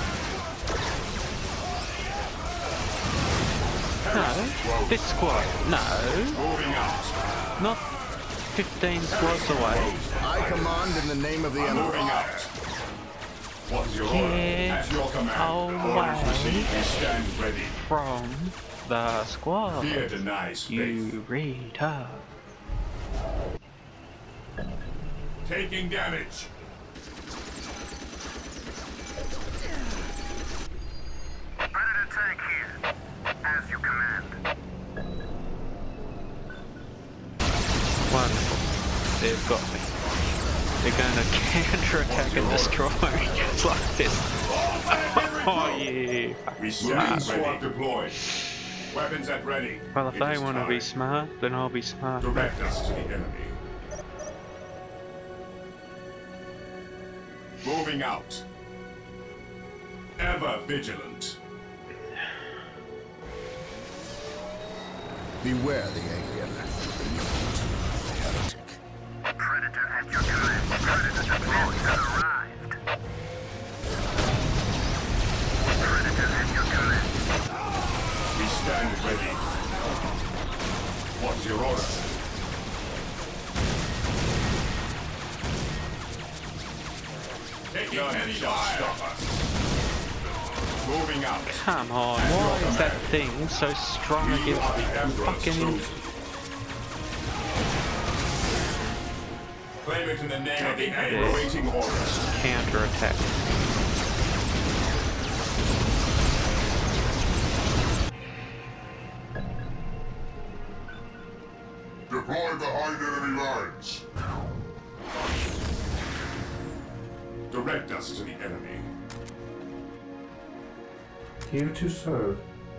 No, this squad. No. Moving out. Not 15 squads away. I command in the name of the Emperor. Moving out. What's your order? At your command. Orders received. We stand ready. From the squad. Fear denies faith. You retard. Taking damage. Predator tank here. As you command. Wonderful. They've got me. They're going to counter-attack and destroy me just like this. Oh yeah. We stand ready. Deployed. Weapons at ready. Well, if they want to be smart, then I'll be smart. Direct us to the enemy. Moving out. Ever vigilant. Beware the alien. The heretic. Predator at your command. Predator deployed has arrived. Predator at your command. We stand ready. What's your order? Taking any shot. Stop us. Moving out. Come on, why is that thing so strong against fucking... Claim it in the name of the enemy. Awaiting orders. Counter-attack. Deploy behind enemy lines. Direct us to the enemy. Here to serve.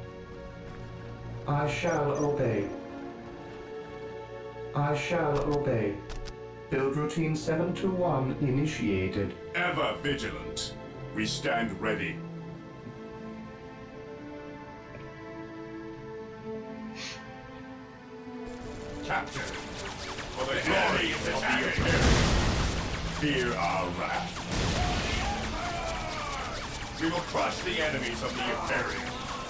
I shall obey. I shall obey. Build routine 721 initiated. Ever vigilant. We stand ready. Captain, for the glory of the Imperium. Fear our wrath. We will crush the enemies of the Imperium.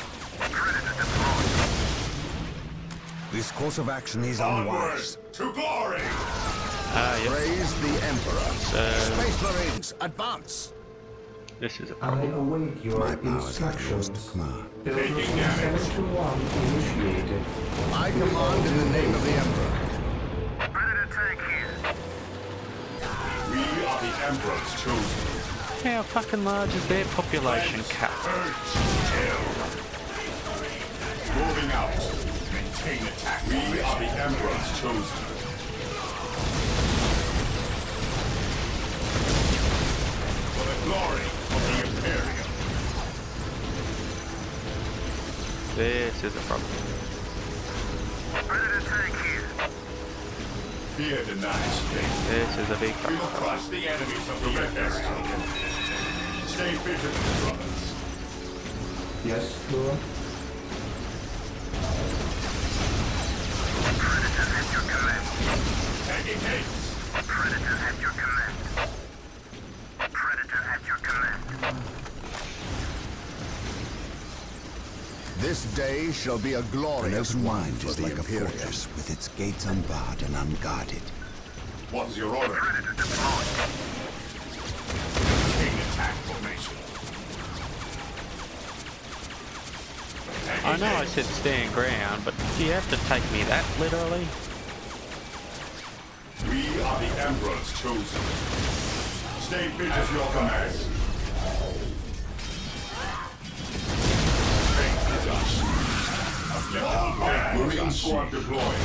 This course of action is Onward unwise. to glory! Yep. Praise the Emperor. Space Marines, advance! This is a I problem. await your My powers are yours instructions. to command. Build routine 721 initiated. I command in the name of the Emperor. Predator tank here. We are the Emperor's chosen. How fucking large is their population cap? Moving out. Maintain attack. We are the Emperor's chosen. This is a problem. Predator tank here. Fear denies faith. This is a big We will problem. crush the enemies of the Empire. Stay vigilant, brothers. Yes, Lord. Predator at your command. Taking haste. Predator at your command. Predator at your command. This day shall be a An glorious open one mind for is the like a Imperium. fortress with its gates unbarred and unguarded. What is your order? Predator deployed. Maintain attack formation. I know I said stand ground, but do you have to take me that literally? We are the Emperor's chosen. Stay vigilant as your command. Faith is us. Objective Marine Squad deployed.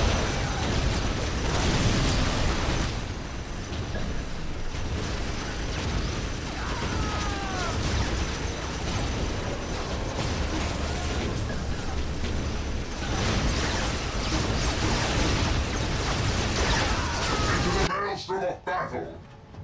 Into the maelstrom of battle!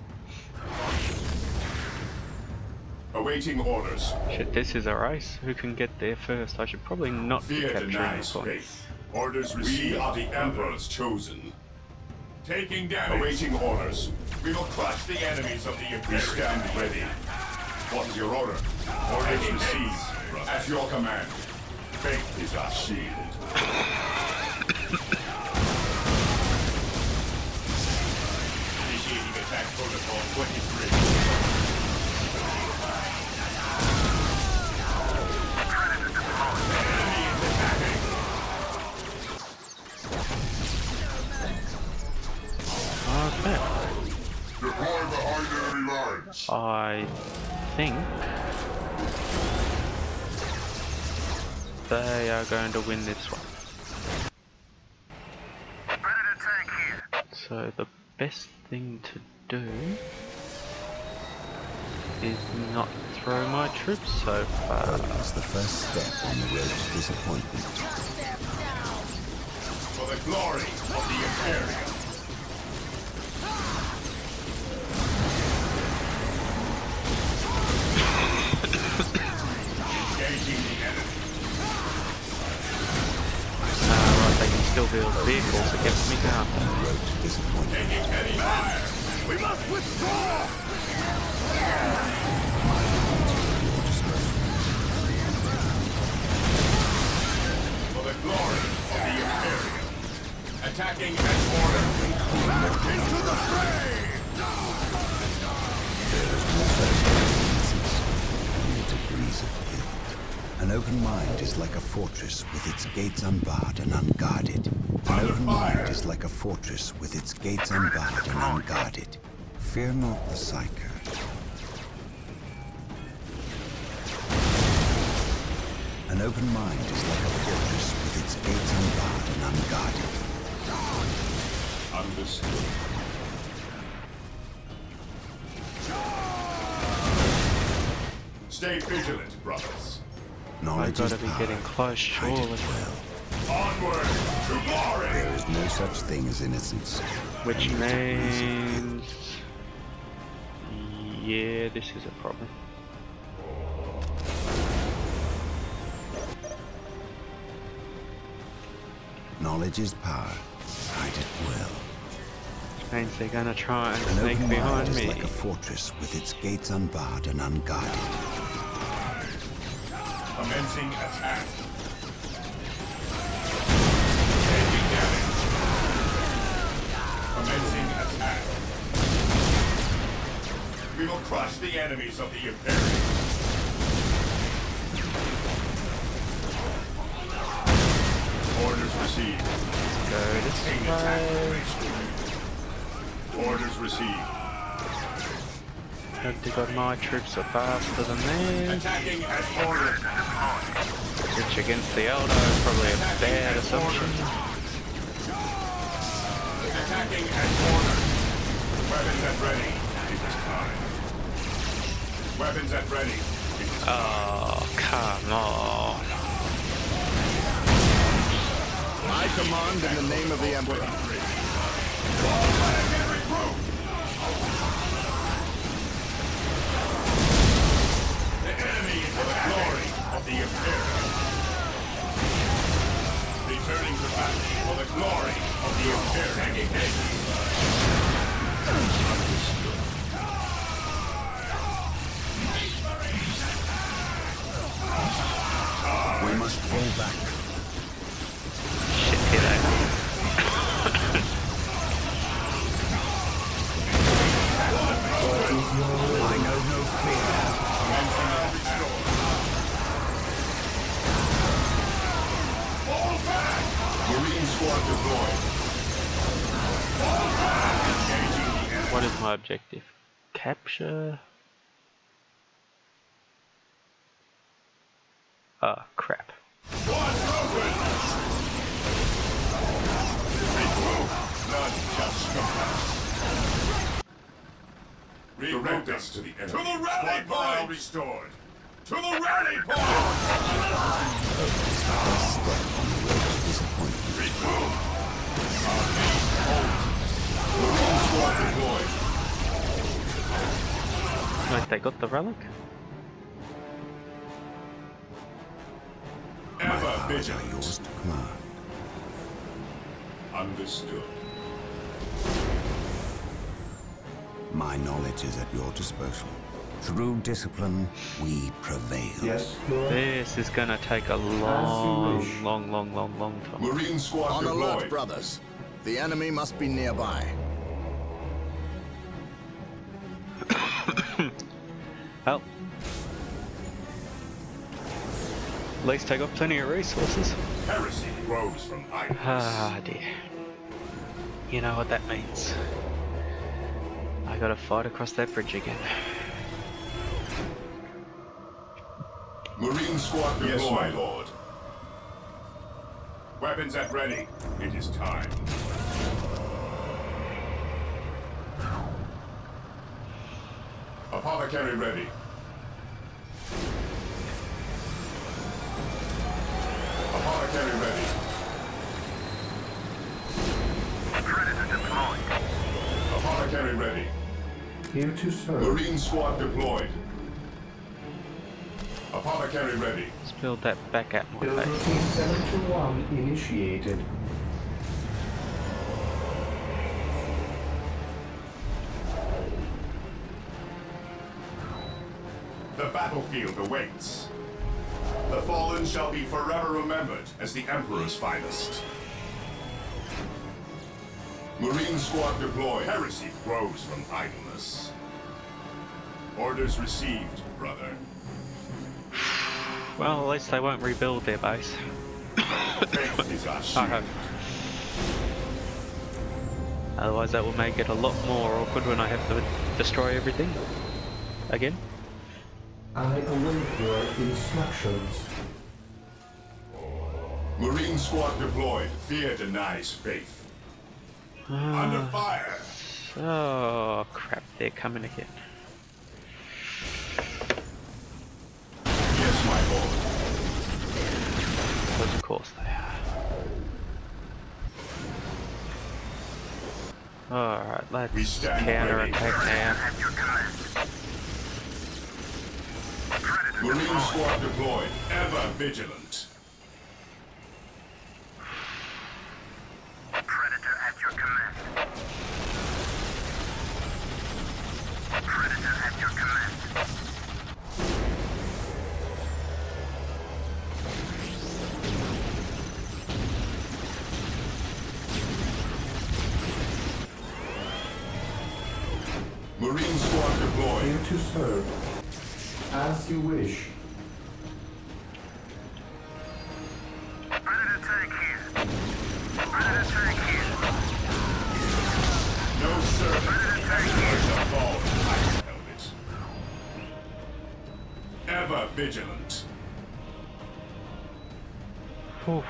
Awaiting orders. Shit, this is a race. Who can get there first? I should probably not be Fear capturing denies this one. faith. Orders received. We are the Emperor's chosen. Taking damage. Awaiting orders. We will crush the enemies of the Imperium. We stand ready. What is your order? Orders received. At your command. Faith is our shield. Initiating attack protocol 23. Enemy is attacking. Okay. Deploy behind enemy lines! I think they are going to win this one. Predator tank here. So the best thing to do is not throw my troops so far. It's the first step on the road to disappointment. For the glory of the Imperium. Engaging the enemy. Right, they can still build vehicles against me now. Road to disappointment. Taking heavy fire. We must withdraw! For the glory of the Imperium. Attacking as ordered. Into the fray! Only degrees of guilt. An open mind is like a fortress with its gates unbarred and unguarded. An open mind is like a fortress with its gates unbarred and unguarded. Fear not the Psyker. An open mind is like a fortress with its gates unbarred and unguarded. Understood. Stay vigilant, brothers. I Knowledge gotta is be power. getting close, Hide surely. it well. Onward to glory! There is no such thing as innocence. Which Only degrees of guilt. means... Yeah, this is a problem. Knowledge is power. Hide it well. Which means they're gonna try and An sneak open behind mind is me. like a fortress with its gates unbarred and unguarded. Commencing attack. Taking damage. Commencing attack. We will crush the enemies of the Imperium. Orders received. Go this Taking attack way. formation. Orders received. Hope they got my troops are faster than theirs. Attacking as ordered. Which against the Eldar is probably a bad assumption. Attacking as ordered. Weapons at ready. It is time. Weapons at ready. Oh, come on. command in the name of the Emperor. Fall back and regroup! The enemy is for the glory of the Imperium. Returning to battle for the glory of the Imperium. We must fall back. Shit, hit out. I know no fear. Fall back! Marine squad deployed. Fall back! Engaging the enemy. What is my objective? Capture. Oh, crap. Squad broken! Regroup! None shall stop us. Direct us to the enemy. To the rally point! Restored. To the rally point! Regroup! Our main hold. Marine squad deployed. Like they got the relic? Ever vigilant. Yours to command. Understood. My knowledge is at your disposal. Through discipline, we prevail. Yes, Lord. This is gonna take a long time. Marine squad On deployed. alert, brothers. The enemy must be nearby. Well, at least I got plenty of resources. Heresy grows from idleness. Ah dear. You know what that means. I gotta fight across that bridge again. Marine squad deployed. Yes, my lord. Weapons at ready. It is time. Apothecary ready. Apothecary ready. Predator deployed. Apothecary ready. Here to serve. Marine squad deployed. Apothecary ready. Let's build that back at my Build base. routine 721 initiated. The battlefield awaits. The fallen shall be forever remembered as the Emperor's finest. Marine squad deployed. Heresy grows from idleness. Orders received, brother. Well, at least they won't rebuild their base. Faith is our I shield. hope. Otherwise that will make it a lot more awkward when I have to destroy everything again. I await your instructions. Marine squad deployed. Fear denies faith. Under fire. Oh crap, they're coming again. Yes, my lord. Because of course they are. Alright, let's We stand counterattack now. Marine squad deployed. Ever vigilant. Predator at your command. Predator at your command. Marine squad deployed. Here to serve. As you wish. Predator tank here. Predator tank here. No, sir. Predator tank here. Shall fall. I held it. Ever vigilant. Whew.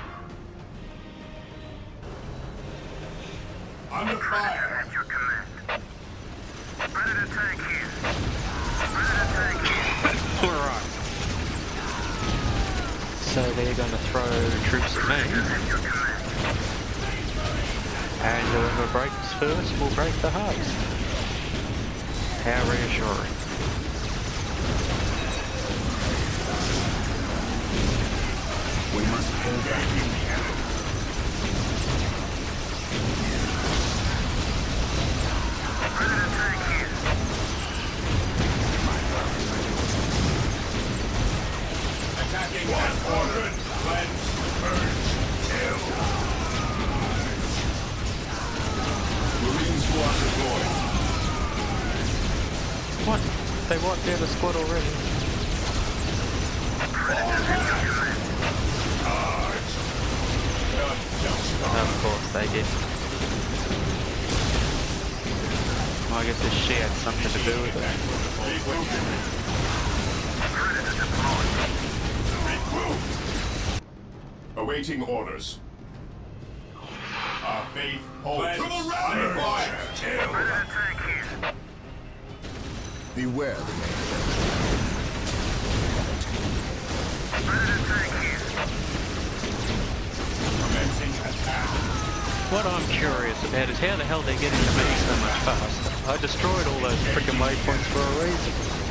Under fire. At your command. Predator tank here. Predator tank here. Alright. So they're going to throw troops at me. And whoever breaks first will break the hearts. How reassuring. We must pull back. Attacking 100. Cleanse, purge, kill. Marine squad deployed. What? They wiped out a squad already. Of course they did. Well, I guess this she had something to do with it. Awaiting orders. Our faith holds. To the rally point! Kill! Beware the Commencing attack. What I'm curious about is how the hell they're getting to me so much faster. I destroyed all those frickin' waypoints for a reason.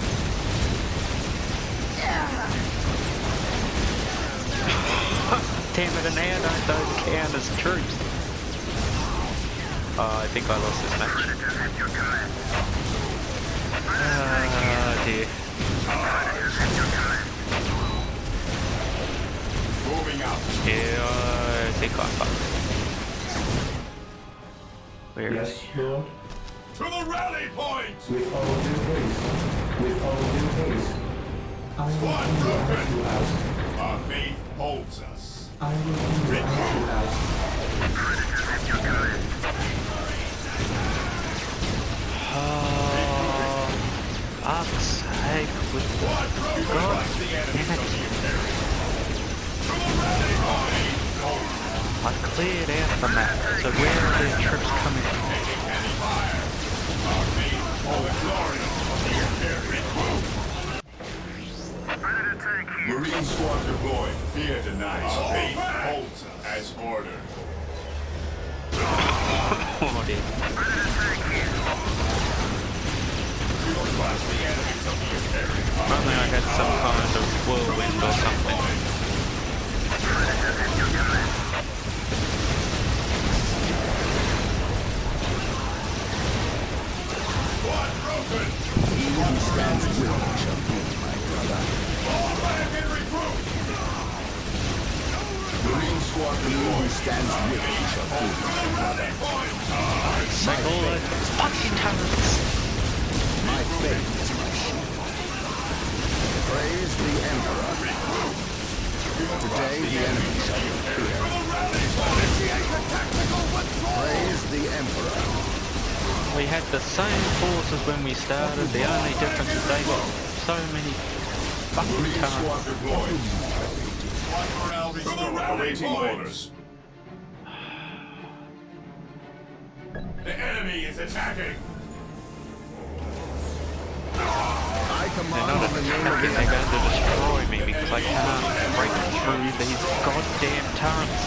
Damn it, and now don't those count as troops? Oh, I think I lost this match. Oh dear. Moving out. Yeah, I think I fucked. Where is Yes, Lord. To the rally point! With all due haste. With all due haste. I will Squad do as broken! you ask. Our faith holds us. I will do as you ask. Oh, fuck's sake, with God damn it. I cleared out the map, so where are their troops coming from? Marine squad deployed. Fear denied. Faith holds us as ordered. Oh dear. If only I had some kind of whirlwind or something. He who stands with me shall be my brother. Fall back and regroup! Marine squad He who stands with me shall be my brother. Like all those fucking turrets. My faith is my shield. Praise the Emperor. Today the enemy shall be feared. Praise the Emperor. We had the same forces when we started, the only difference is they got so many fucking turrets. Awaiting orders. The enemy is attacking. I They're command not in the name of attacking, the they're going to destroy me because I can't break through these goddamn turrets.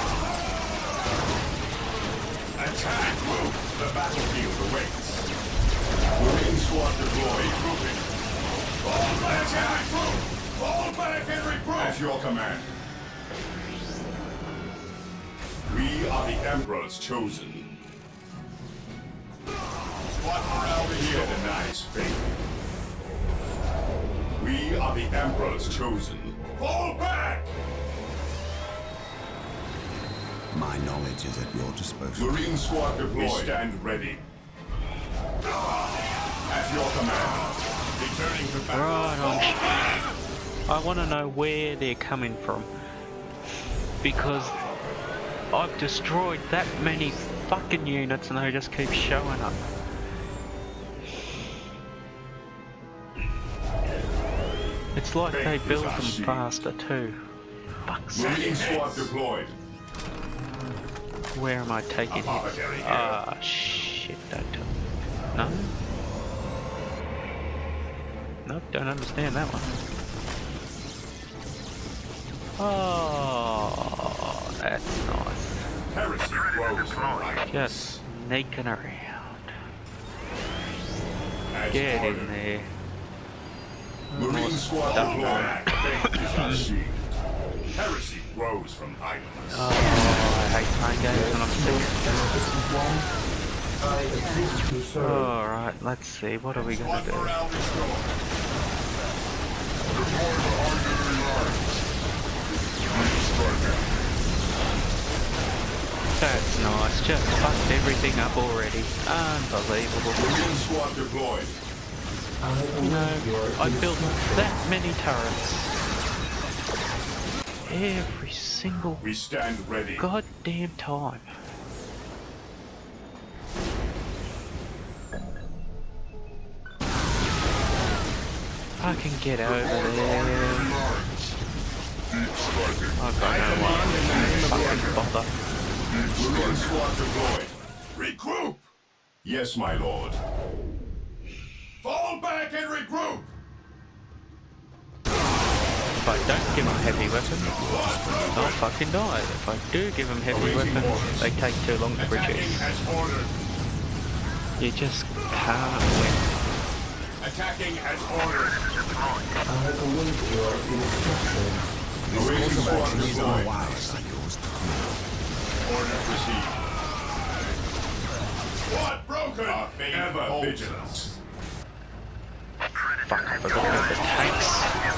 Attack! The battlefield awaits. Marine squad deployed. Regrouping. Fall back! Attack! Fall back and regroup! At your command. We are the Emperor's chosen. Squad morale here denies faith. We are the Emperor's chosen. Fall back! My knowledge is at your disposal. Marine squad deployed. We stand ready. At your command. Returning to battle. Right on. I want to know where they're coming from. Because I've destroyed that many fucking units and they just keep showing up. It's like they build them faster too. Fuck's sake. Marine squad deployed. Where am I taking him? Ah, shit, don't tell me. No? Nope, don't understand that one. Oh, that's nice. Heresy grows from idleness. Just sneaking around. As Get ordered. in there. Marine Squad stuff. deployed. Faith is our shield. Heresy grows from idleness. Oh, I hate playing games when I'm sick. Alright, let's see, what are we gonna do? Morale restored. That's nice, just fucked everything up already. Unbelievable. Marine Squad deployed. You know, I built that many turrets. Every single We stand ready. goddamn time. I can get over there. I've got no one. Fucking bother. Marine Squad deployed. Regroup! Yes, my lord. Fall back and regroup! If I don't give them heavy weapons, they'll fucking die. If I do give them heavy weapons, they take too long to produce. As ordered. You just can't win. Attacking as ordered. I await your instructions. Marine Squad These are deployed. wise like yours to prove. Orders received. Squad broken! Ever vigilant. Fuck, I forgot about the tanks.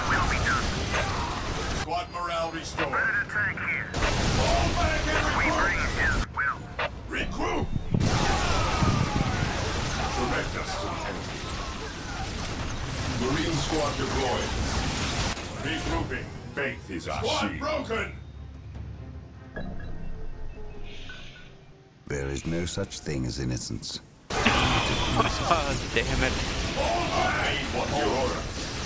Squad morale restored. Predator tank here. Fall back and We regroup! bring his will. Regroup! Direct us to the enemy. Marine Squad deployed. Regrouping. Faith is our shield. Squad broken! There is no such thing as innocence. Oh, damn it. Fall back! What's your order?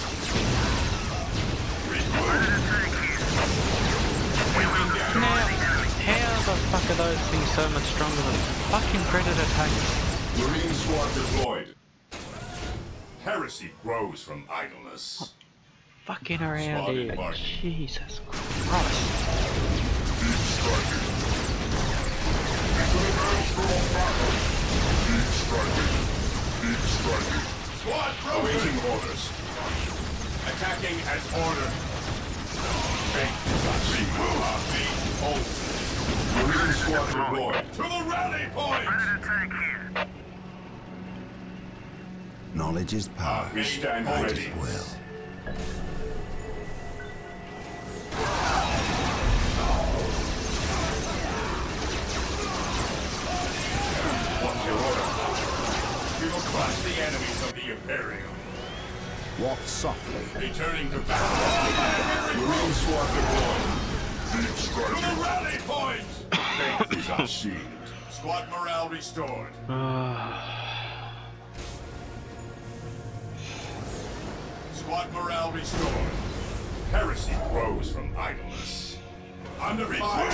Predator tank here. We will destroy Now, the enemy. how the fuck are those things so much stronger than fucking Predator tanks? Marine Squad deployed. Heresy grows from idleness. Fucking around Spotted here. mark. Jesus Christ. Squad awaiting orders. Attacking as ordered. Faith is our shield. Marine Squad deployed. To the rally point! Predator tank here. Knowledge is power. We stand Might ready. as well. What's your order? We will crush the enemies of the Imperium. Walk softly. Returning to battle. Marine Squad deployed. To the rally point! Faith is our shield. Squad morale restored. Squad morale restored. Heresy grows from idleness. Under fire!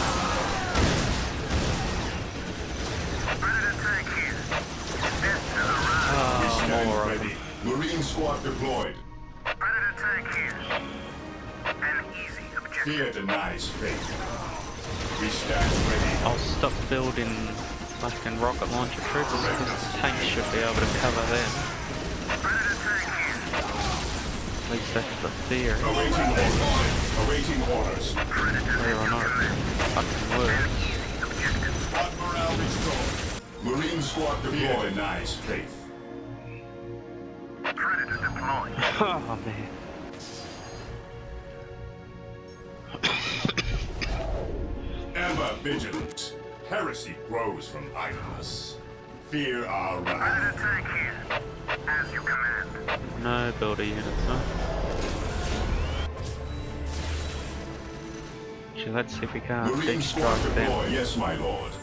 Predator tank here. Death to the right. We Oh, stand more of ready. Marine Squad deployed. Predator tank here. An easy objective. Fear denies faith. We stand ready. I'll stop building fucking rocket launcher troopers because the tanks should be able to cover them. Predator tank here. At least that's the theory. Awaiting orders. Awaiting orders. Whether or not it fucking works. Squad morale restored. Marine Squad deployed. Fear denies faith. Predator deployed. Oh man. Ever vigilant. Heresy grows from idleness. Fear our wrath. Predator tank here. As you command. No builder units, huh? Actually, let's see if we can't Marine deep Squad strike them. deploy. Yes, my lord.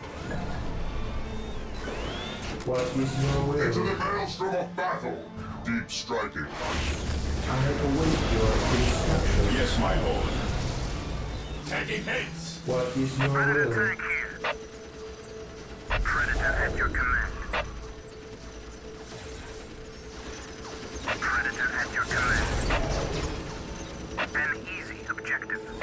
What is your will? Into the maelstrom of battle. Deep striking. I await your instructions. Yes, my lord. Taking hits. What is your Predator will? tank here. Predator at your command. Predator at your command. An easy objective.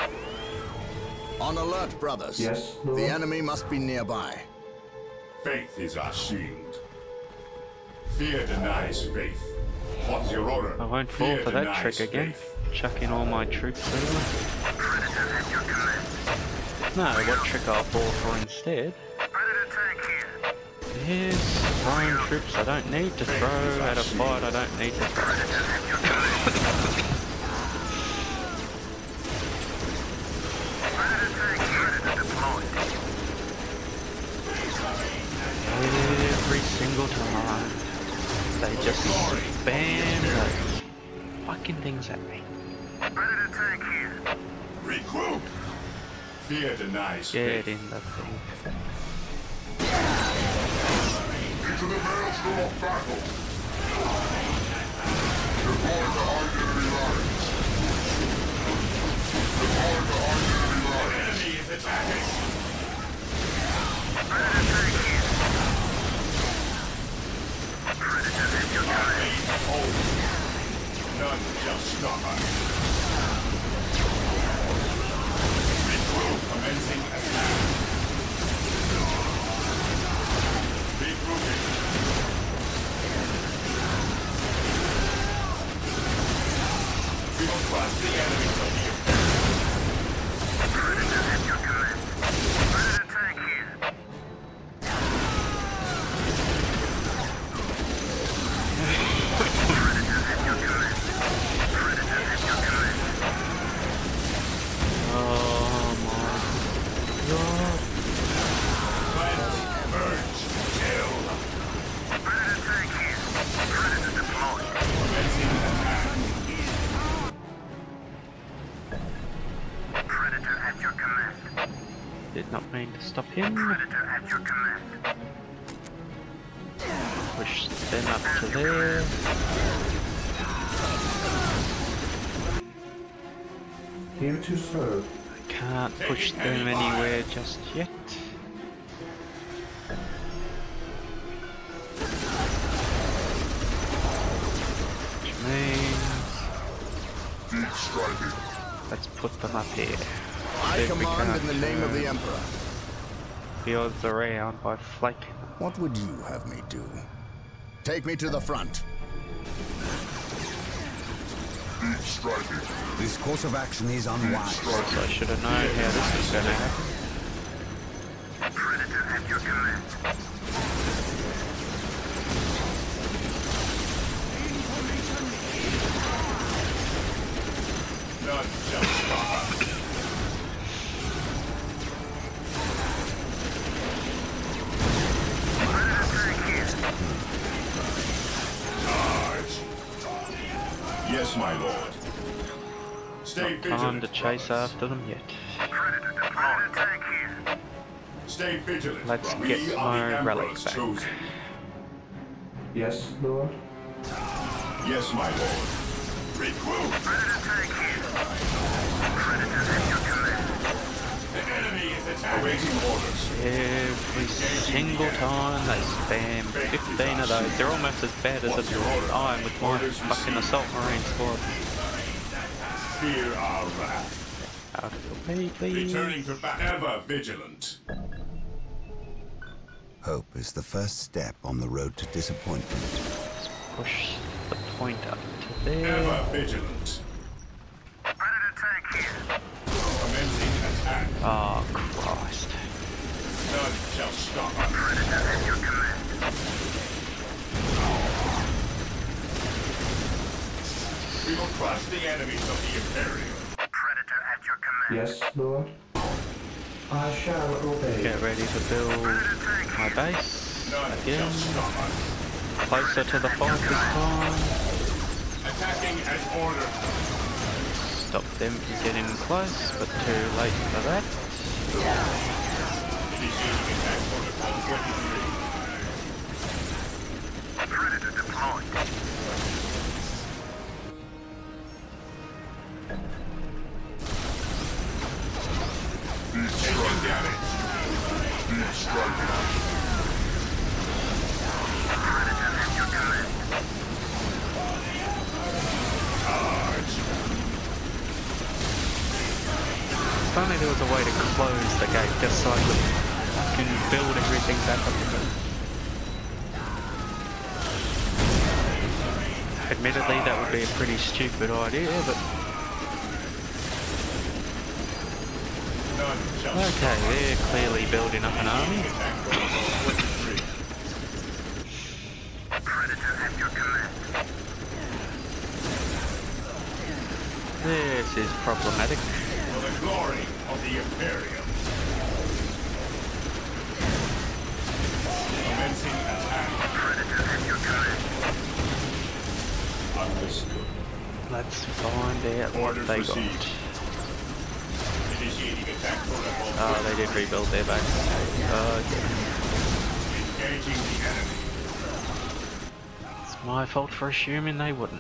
On alert, brothers. Yes, Lord. The enemy must be nearby. Faith is our shield. Fear denies faith. What's your order? I won't fall Fear for that denies trick again. faith. Chuck in all my troops anyway. Predator at your command. No, what trick I'll fall for instead Predator tank here. is throwing troops I don't need to throw at a fight I don't need to throw. Predator at your command. Predator tank here. Predator deployed. Every single time they just spam those fucking things at me. Predator tank here. Regroup. Fear denies Get faith. in the thing. Into the maelstrom of battle! Deploy the artillery lines! Deploy the artillery lines! Enemy is attacking. Predator tank here. Predator at your command. None shall stop us. Regroup. Commencing attack. Regrouping. We will crush the enemies of the Predator at your command. Predator tank here. Predator at your command. Predator at your command. Oh my god. Cleanse, purge, kill. Predator tank here. Predator deployed. Commencing attack. Predator at your command. Did not mean to stop him. Predator at your command. Push them up to there. Here to serve. Can't push them anywhere just yet. Which means Deep striking. let's put them up here. I If we command can't in the name of the turn Emperor. the odds around by flanking them. What would you have me do? Take me to the front. Deep striking. This course of action is unwise. So I should have known how this was going to happen. Predator at your command. None shall stop us. Predator tank here. Charge. Yes, my lord. Stay Not time vigilant. to chase brothers. after them yet. Predator deployed. Predator tank here. Stay vigilant. Let's brothers. get We my are the relic Emperor's back. chosen. Yes, Lord. Yes, my lord. Regroup. Predator tank here. Predator at your command. The enemy is attacking. Awaiting orders. Every single time they spam 15 of those. They're almost as bad as I am with my fucking assault marine squad. Fear our wrath. Out of the way, please. Returning to battle. Ever vigilant. Hope is the first step on the road to disappointment. Push the point up to there. Ever vigilant. Predator tank here. Commencing attack. Oh, Christ. None shall stop us. Predator at your command. We will crush the enemies of the Imperium. Predator at your command. Yes, Lord. I shall obey. Get ready to build Predator tank my here. base None again. shall stop us. Closer to the fight this time. Attacking as ordered. Stop them from getting close, but too late for that. Initiating attack protocol 23. Predator deployed. Deep Taking striking. damage. Deep striking. Predator at your command. Charge. Funny there was a way to close the gate just so I could fucking build everything back up again. Admittedly, that would be a pretty stupid idea, but... Okay, they're clearly building up an army. This is problematic. For the glory of the Imperium. Commencing attack. Predator at your command. Understood. Let's find out what they got. Initiating attack protocol. Oh, they did rebuild their base. Okay. Engaging the enemy. It's my fault for assuming they wouldn't.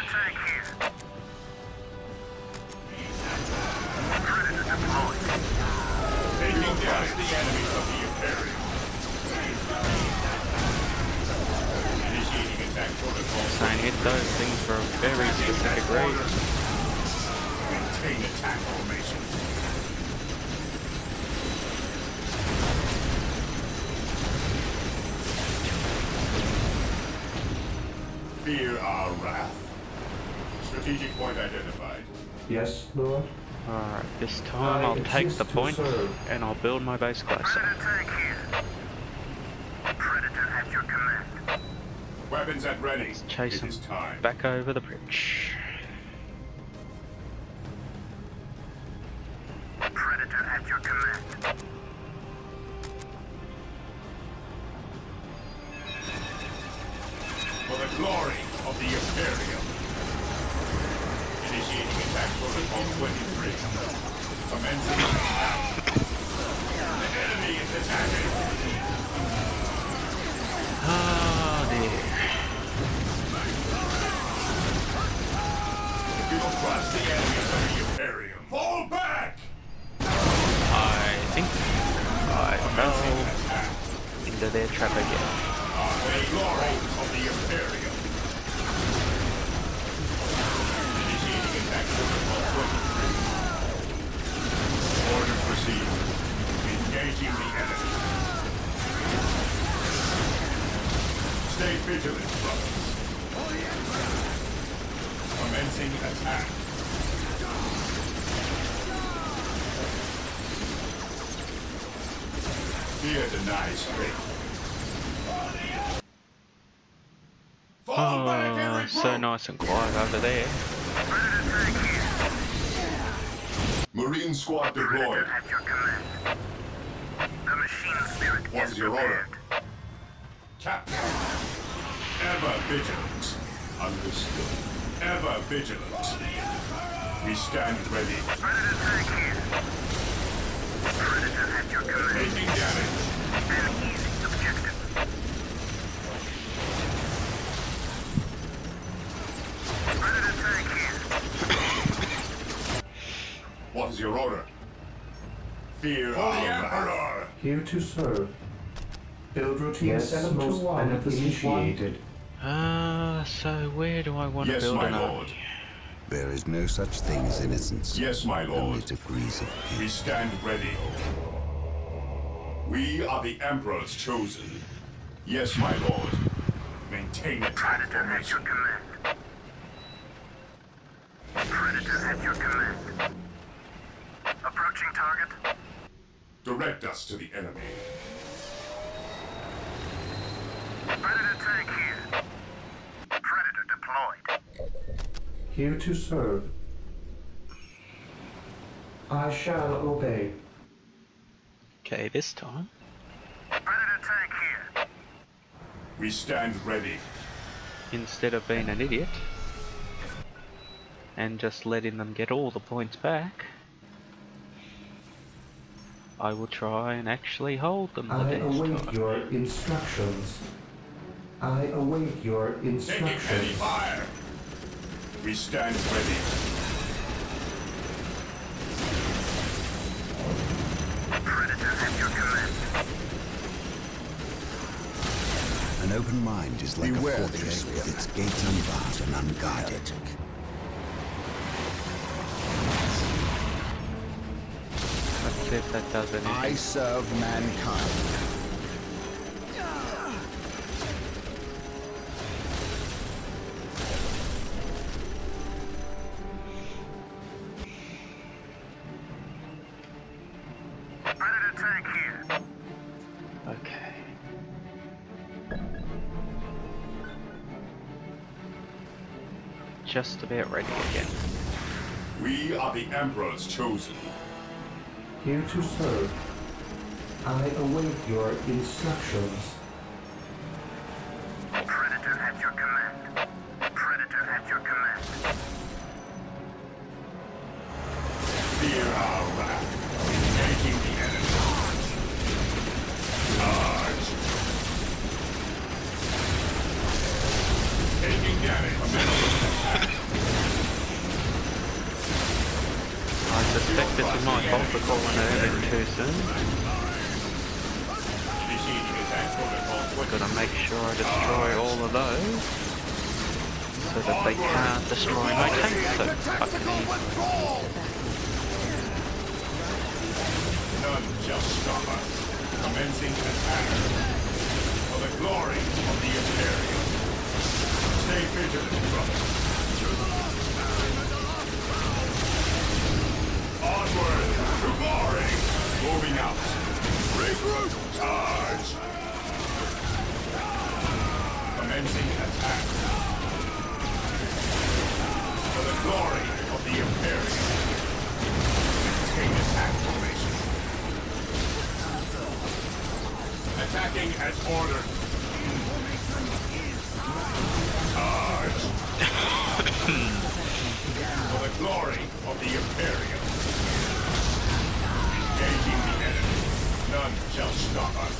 The enemies of the Imperium. Initiating attack protocol. Saying hit those things for a very specific reason. Maintain attack formation. Fear our wrath. Strategic point identified. Yes, Lord? Alright, this time I'll take the point and I'll build my base closer. Predator at your command. Weapons at ready. Chase them back over the bridge. Predator at your command. For the glory of the Imperium. Initiating attack protocol 23. Commencing attack. The enemy is attacking. Oh dear. You will crush the enemies of the Imperium. Fall back! I think I fell into their trap again. For the glory of the Imperium. Initiating attack protocol 23. Orders received. Engaging the enemy. Stay vigilant, brothers. Commencing attack. Fear denies strength. Fall back, every So nice and quiet over there. Marine squad deployed. At your command. The machine spirit What's is your order? prepared. Captain. Ever vigilant. Understood. Ever vigilant. We stand ready. Predator tank here. Predator at your command. Taking damage. An easy objective. Predator tank here. What is your order? Fear For our the Emperor. Here to serve. Build routine Yes, 721 initiated. So where do I want to Yes, build my an lord. army? There is no such thing as innocence. Yes, my Only lord. degrees of We guilt. stand ready. We are the Emperor's chosen. Yes, my lord. Maintain attack Predator at your formation. command. Predator at your command. Approaching target. Direct us to the enemy. Predator tank here. Predator deployed. Here to serve. I shall obey. Okay, this time. Predator tank here. We stand ready. Instead of being an idiot and just letting them get all the points back, I will try and actually hold them the I next await time. your instructions. I await your Taking heavy instructions. fire. We stand ready. Predator at your command. An open mind is like Beware a the fortress enemy. with its gates unbarred and unguarded. see if that does anything. I serve mankind. Predator tank here. Okay. Just about ready again. We are the Emperor's chosen. Here to serve. I await your instructions. Predator at your command. Predator at your command. Fear our wrath. Engaging the enemy. Charge. Taking damage. I suspect this is my fault for calling it in too soon. Gotta make sure I destroy all of those so that they can't destroy my tanks so fucking easy. None shall stop us. Commencing attack. For the glory of the Imperium. Stay vigilant, brother. Onward to glory! Moving out. Regroup! Charge! Commencing attack. For the glory of the Imperium. Maintain attack formation. Attacking as ordered. Charge! For the glory of the Imperium. Engaging the enemy. None shall stop us.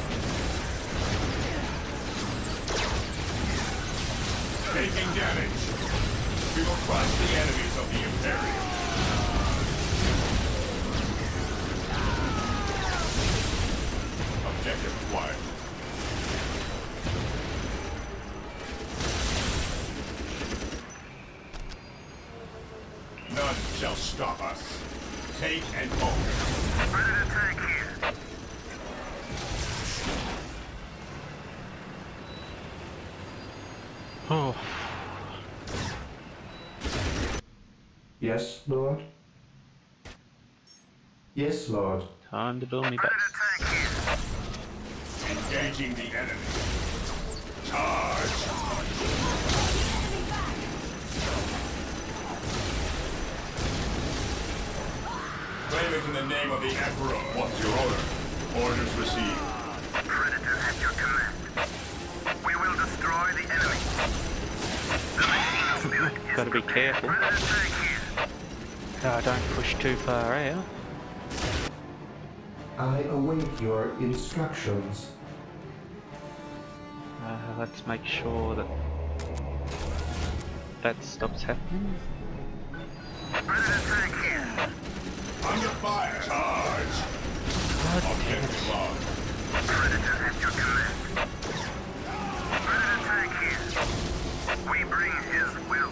Taking damage. We will crush the enemies of the Imperium. Objective acquired. None shall stop us. Take and hold. Predator tank here. Oh. Yes, Lord? Yes, Lord. Time to build me base. Predator tank here. Engaging the enemy. Charge! Claim it in the name of the Emperor. What's your order? Orders received. Predator at your command. We will destroy the enemy. The machine spirit is Gotta be careful. Predator tank here. Don't push too far out. I await your instructions. Let's make sure that that stops happening. Predator tank here. Under fire. Charge! God damn Objective it. logged. Predator at your command. Predator tank here. We bring his will.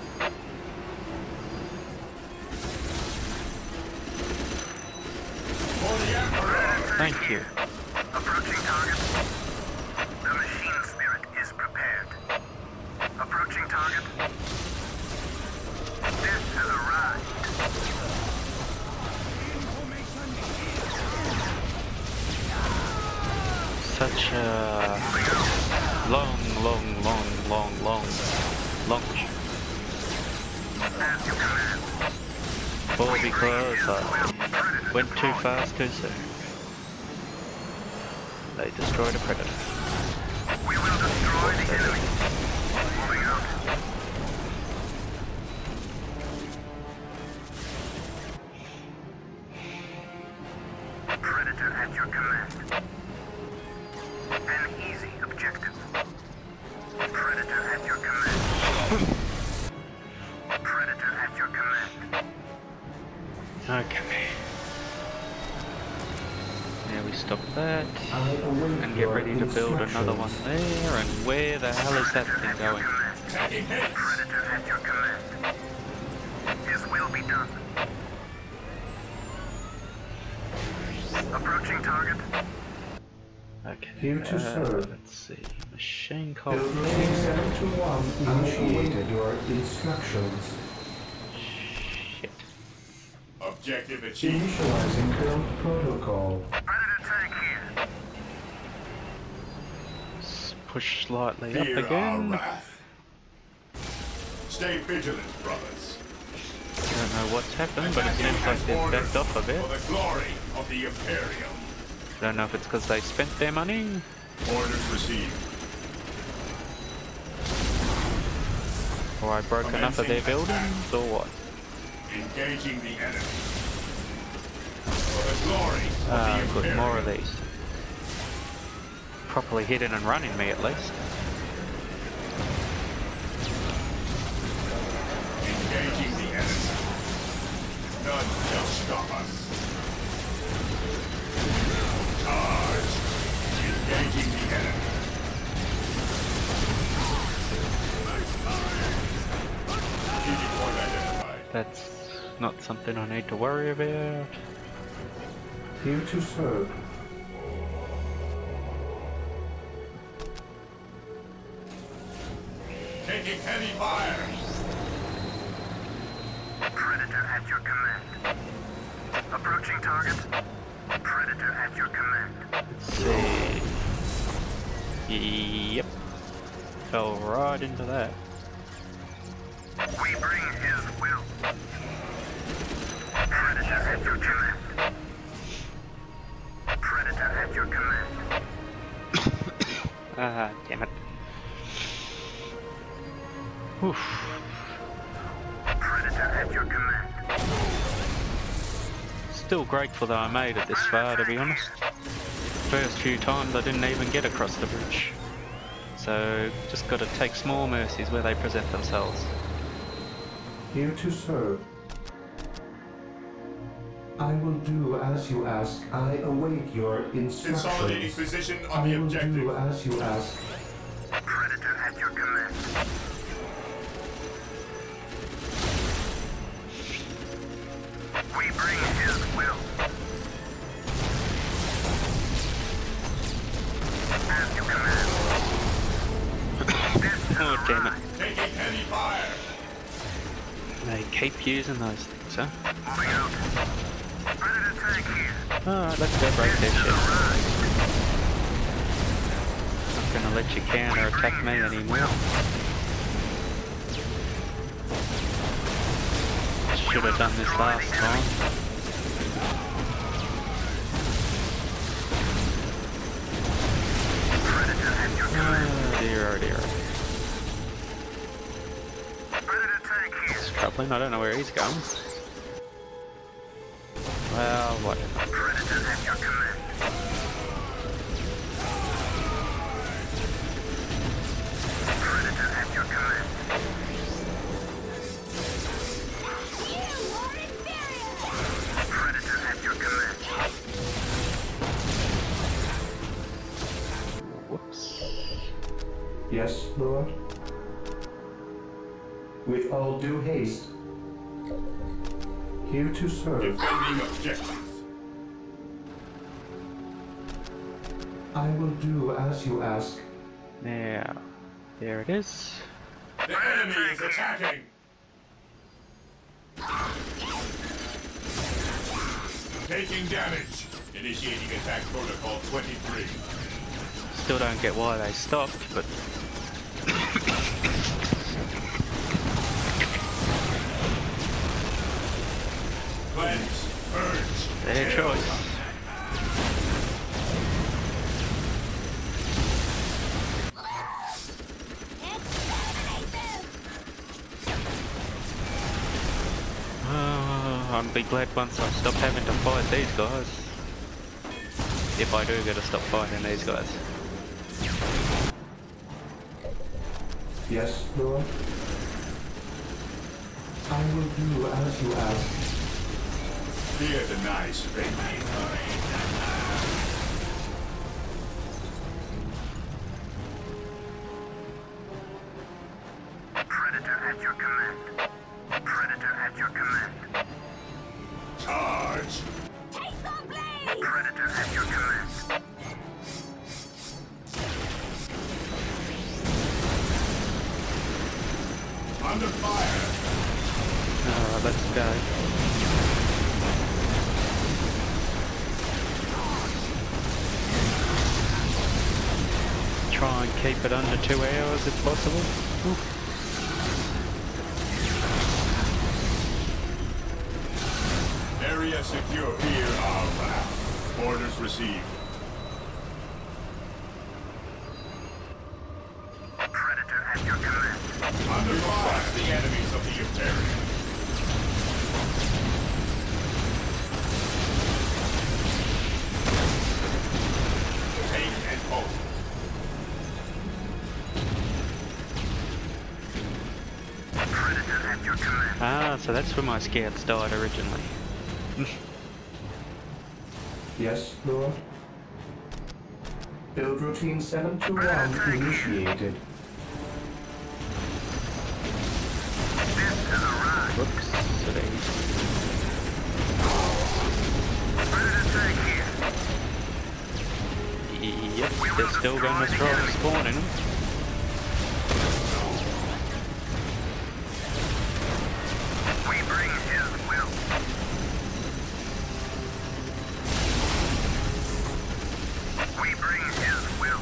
For the Emperor! Thank you. Approaching target. The machine spirit is prepared. Approaching target. Death has arrived. Such a long As you command. all because I went too fast too soon. They destroyed a predator. We will destroy the enemy. Moving out. Predator at your command. An easy objective. Predator at your command. Predator at your command. Okay. Now we stop that I await and get your ready to build another one instructions. there. And where the hell is that thing going? Predator at your command. His will be done. Approaching target. Okay. Here to serve. Let's see. Machine copy. Building 721 initiated your instructions. Shit. Objective achieved. Initializing build protocol. Predator tank here. Push slightly Fear up again. our wrath. Stay vigilant, brothers. I don't know what's happened, but it seems like they've backed off a bit. For the glory of the Imperium. Don't know if it's because they spent their money. Orders received. Or I broke enough of their buildings, or what? Engaging the enemy. For the glory of the Good, Imperium. more of these. Properly hidden and running me at least. Engaging the enemy. None shall stop us. Charge! Engaging the enemy. Strategic point identified. That's not something I need to worry about. Here to serve. Taking heavy fire. Predator at your command. Approaching target. Predator at your command. Let's see. Yep. Fell right into that. We bring his will. Predator at your command. Predator at your command. Ah, damn it. Oof. Predator at your command. Still grateful that I made it this far, to be honest. First few times I didn't even get across the bridge. So, just gotta take small mercies where they present themselves. Here to serve. I will do as you ask. I await your instructions. Consolidating position I on the will objective. do as you ask. Predator at your command. We bring his will. As you command. Oh, damn it. Taking heavy fire. They keep using those things, huh? Moving out. Predator tank here. Alright, let's go break their shit. Not gonna let you counter attack me anymore. Should have done this last time. Predator at your command. Oh dear, oh dear. Predator tank here. Struggling, I don't know where he's going. Well, whatever. Predator at your command. Predator at your command. Predator at your command. Whoops. Yes, Lord? With all due haste. Here to serve. Defending objective. I will do as you ask. Now, there it is. The enemy is attacking. Taking damage. Initiating attack protocol 23. Still don't get why they stopped, but Cleanse. Purge. their kill. choice. I'll be glad once I stop having to fight these guys. If I do get to stop fighting these guys. Yes, Lord? I will do as you ask. Fear denies faith. Predator at your command. Predator at your command. Charge. Take the blade! Predator at your command. Under fire. Alright, let's go. Try and keep it under 2 hours if possible. Oof. Area secure. Fear our wrath. Orders received. Predator at your command. Under fire. The enemies of the Imperium. Take and hold. Predator at your command. Ah, so that's where my scouts died originally. Yes, Lord. Build routine 721 initiated. This is a ride. Whoops, silly. Predator tank here. Yep, they're still going to try spawning them. We bring his will. We bring his will.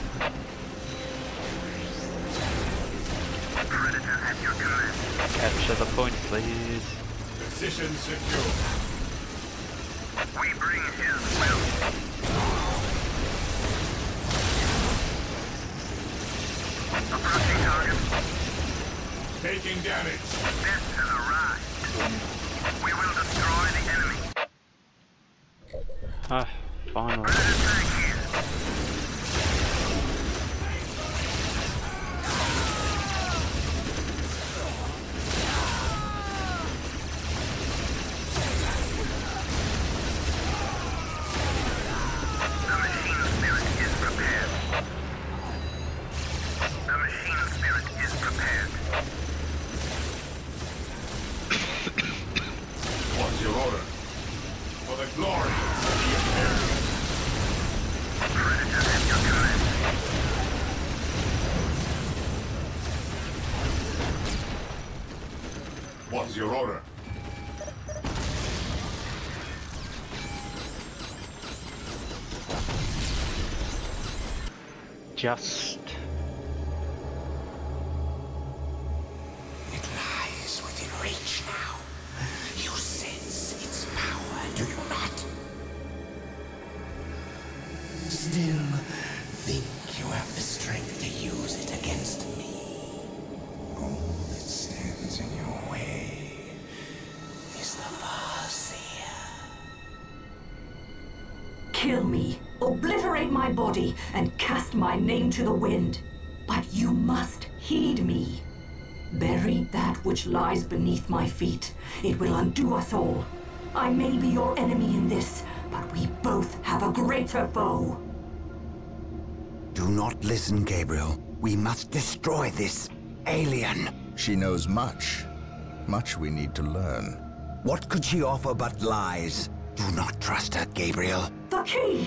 Predator at your command. Capture the point, please. Position secure. We bring his will. Approaching target. Taking damage. This is a ride. We will destroy the enemy. Ah, finally. Predator tank here. The machine spirit is prepared. The machine spirit is prepared. What's your order? For the glory of the Imperium. Predator at your command. What's your order? Just... It lies within reach now. You sense its power, do you not? Still think you have the strength to use it against me. All that stands in your way is the Farseer. Kill me, obliterate my body, and cast my name to the wind. But you must heed me. Bury that which lies beneath my feet. It will undo us all. I may be your enemy in this, but we both have a greater foe. Do not listen, Gabriel. We must destroy this alien. She knows much. Much we need to learn. What could she offer but lies? Do not trust her, Gabriel. The key!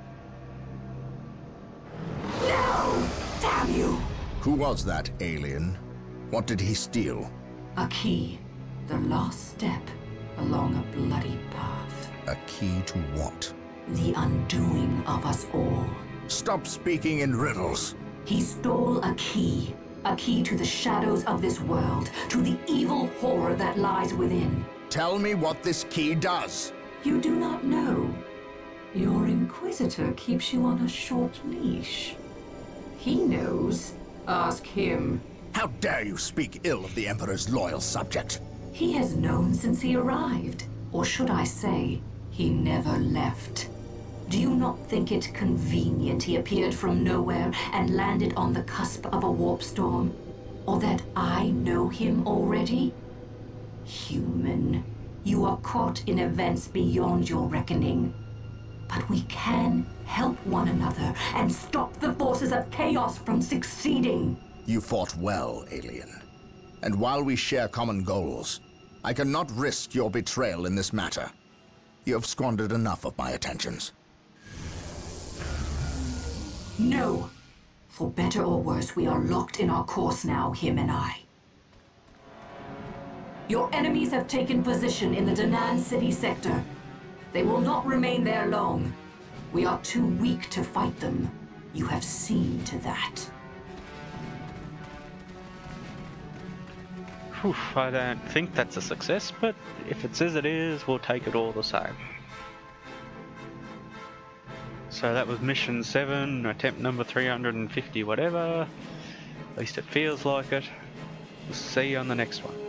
No! Damn you! Who was that alien? What did he steal? A key. The last step along a bloody path. A key to what? The undoing of us all. Stop speaking in riddles. He stole a key. A key to the shadows of this world, to the evil horror that lies within. Tell me what this key does. You do not know. Your Inquisitor keeps you on a short leash. He knows. Ask him. How dare you speak ill of the Emperor's loyal subject? He has known since he arrived. Or should I say, he never left. Do you not think it convenient he appeared from nowhere and landed on the cusp of a warp storm? Or that I know him already? Human, you are caught in events beyond your reckoning. But we can help one another and stop the forces of chaos from succeeding. You fought well, alien. And while we share common goals, I cannot risk your betrayal in this matter. You have squandered enough of my attentions. No. For better or worse, we are locked in our course now, him and I. Your enemies have taken position in the Danan City sector. They will not remain there long. We are too weak to fight them. You have seen to that. Whew, I don't think that's a success, but if it says it is, we'll take it all the same. So that was mission 7, attempt number 350 whatever. At least it feels like it. We'll see you on the next one.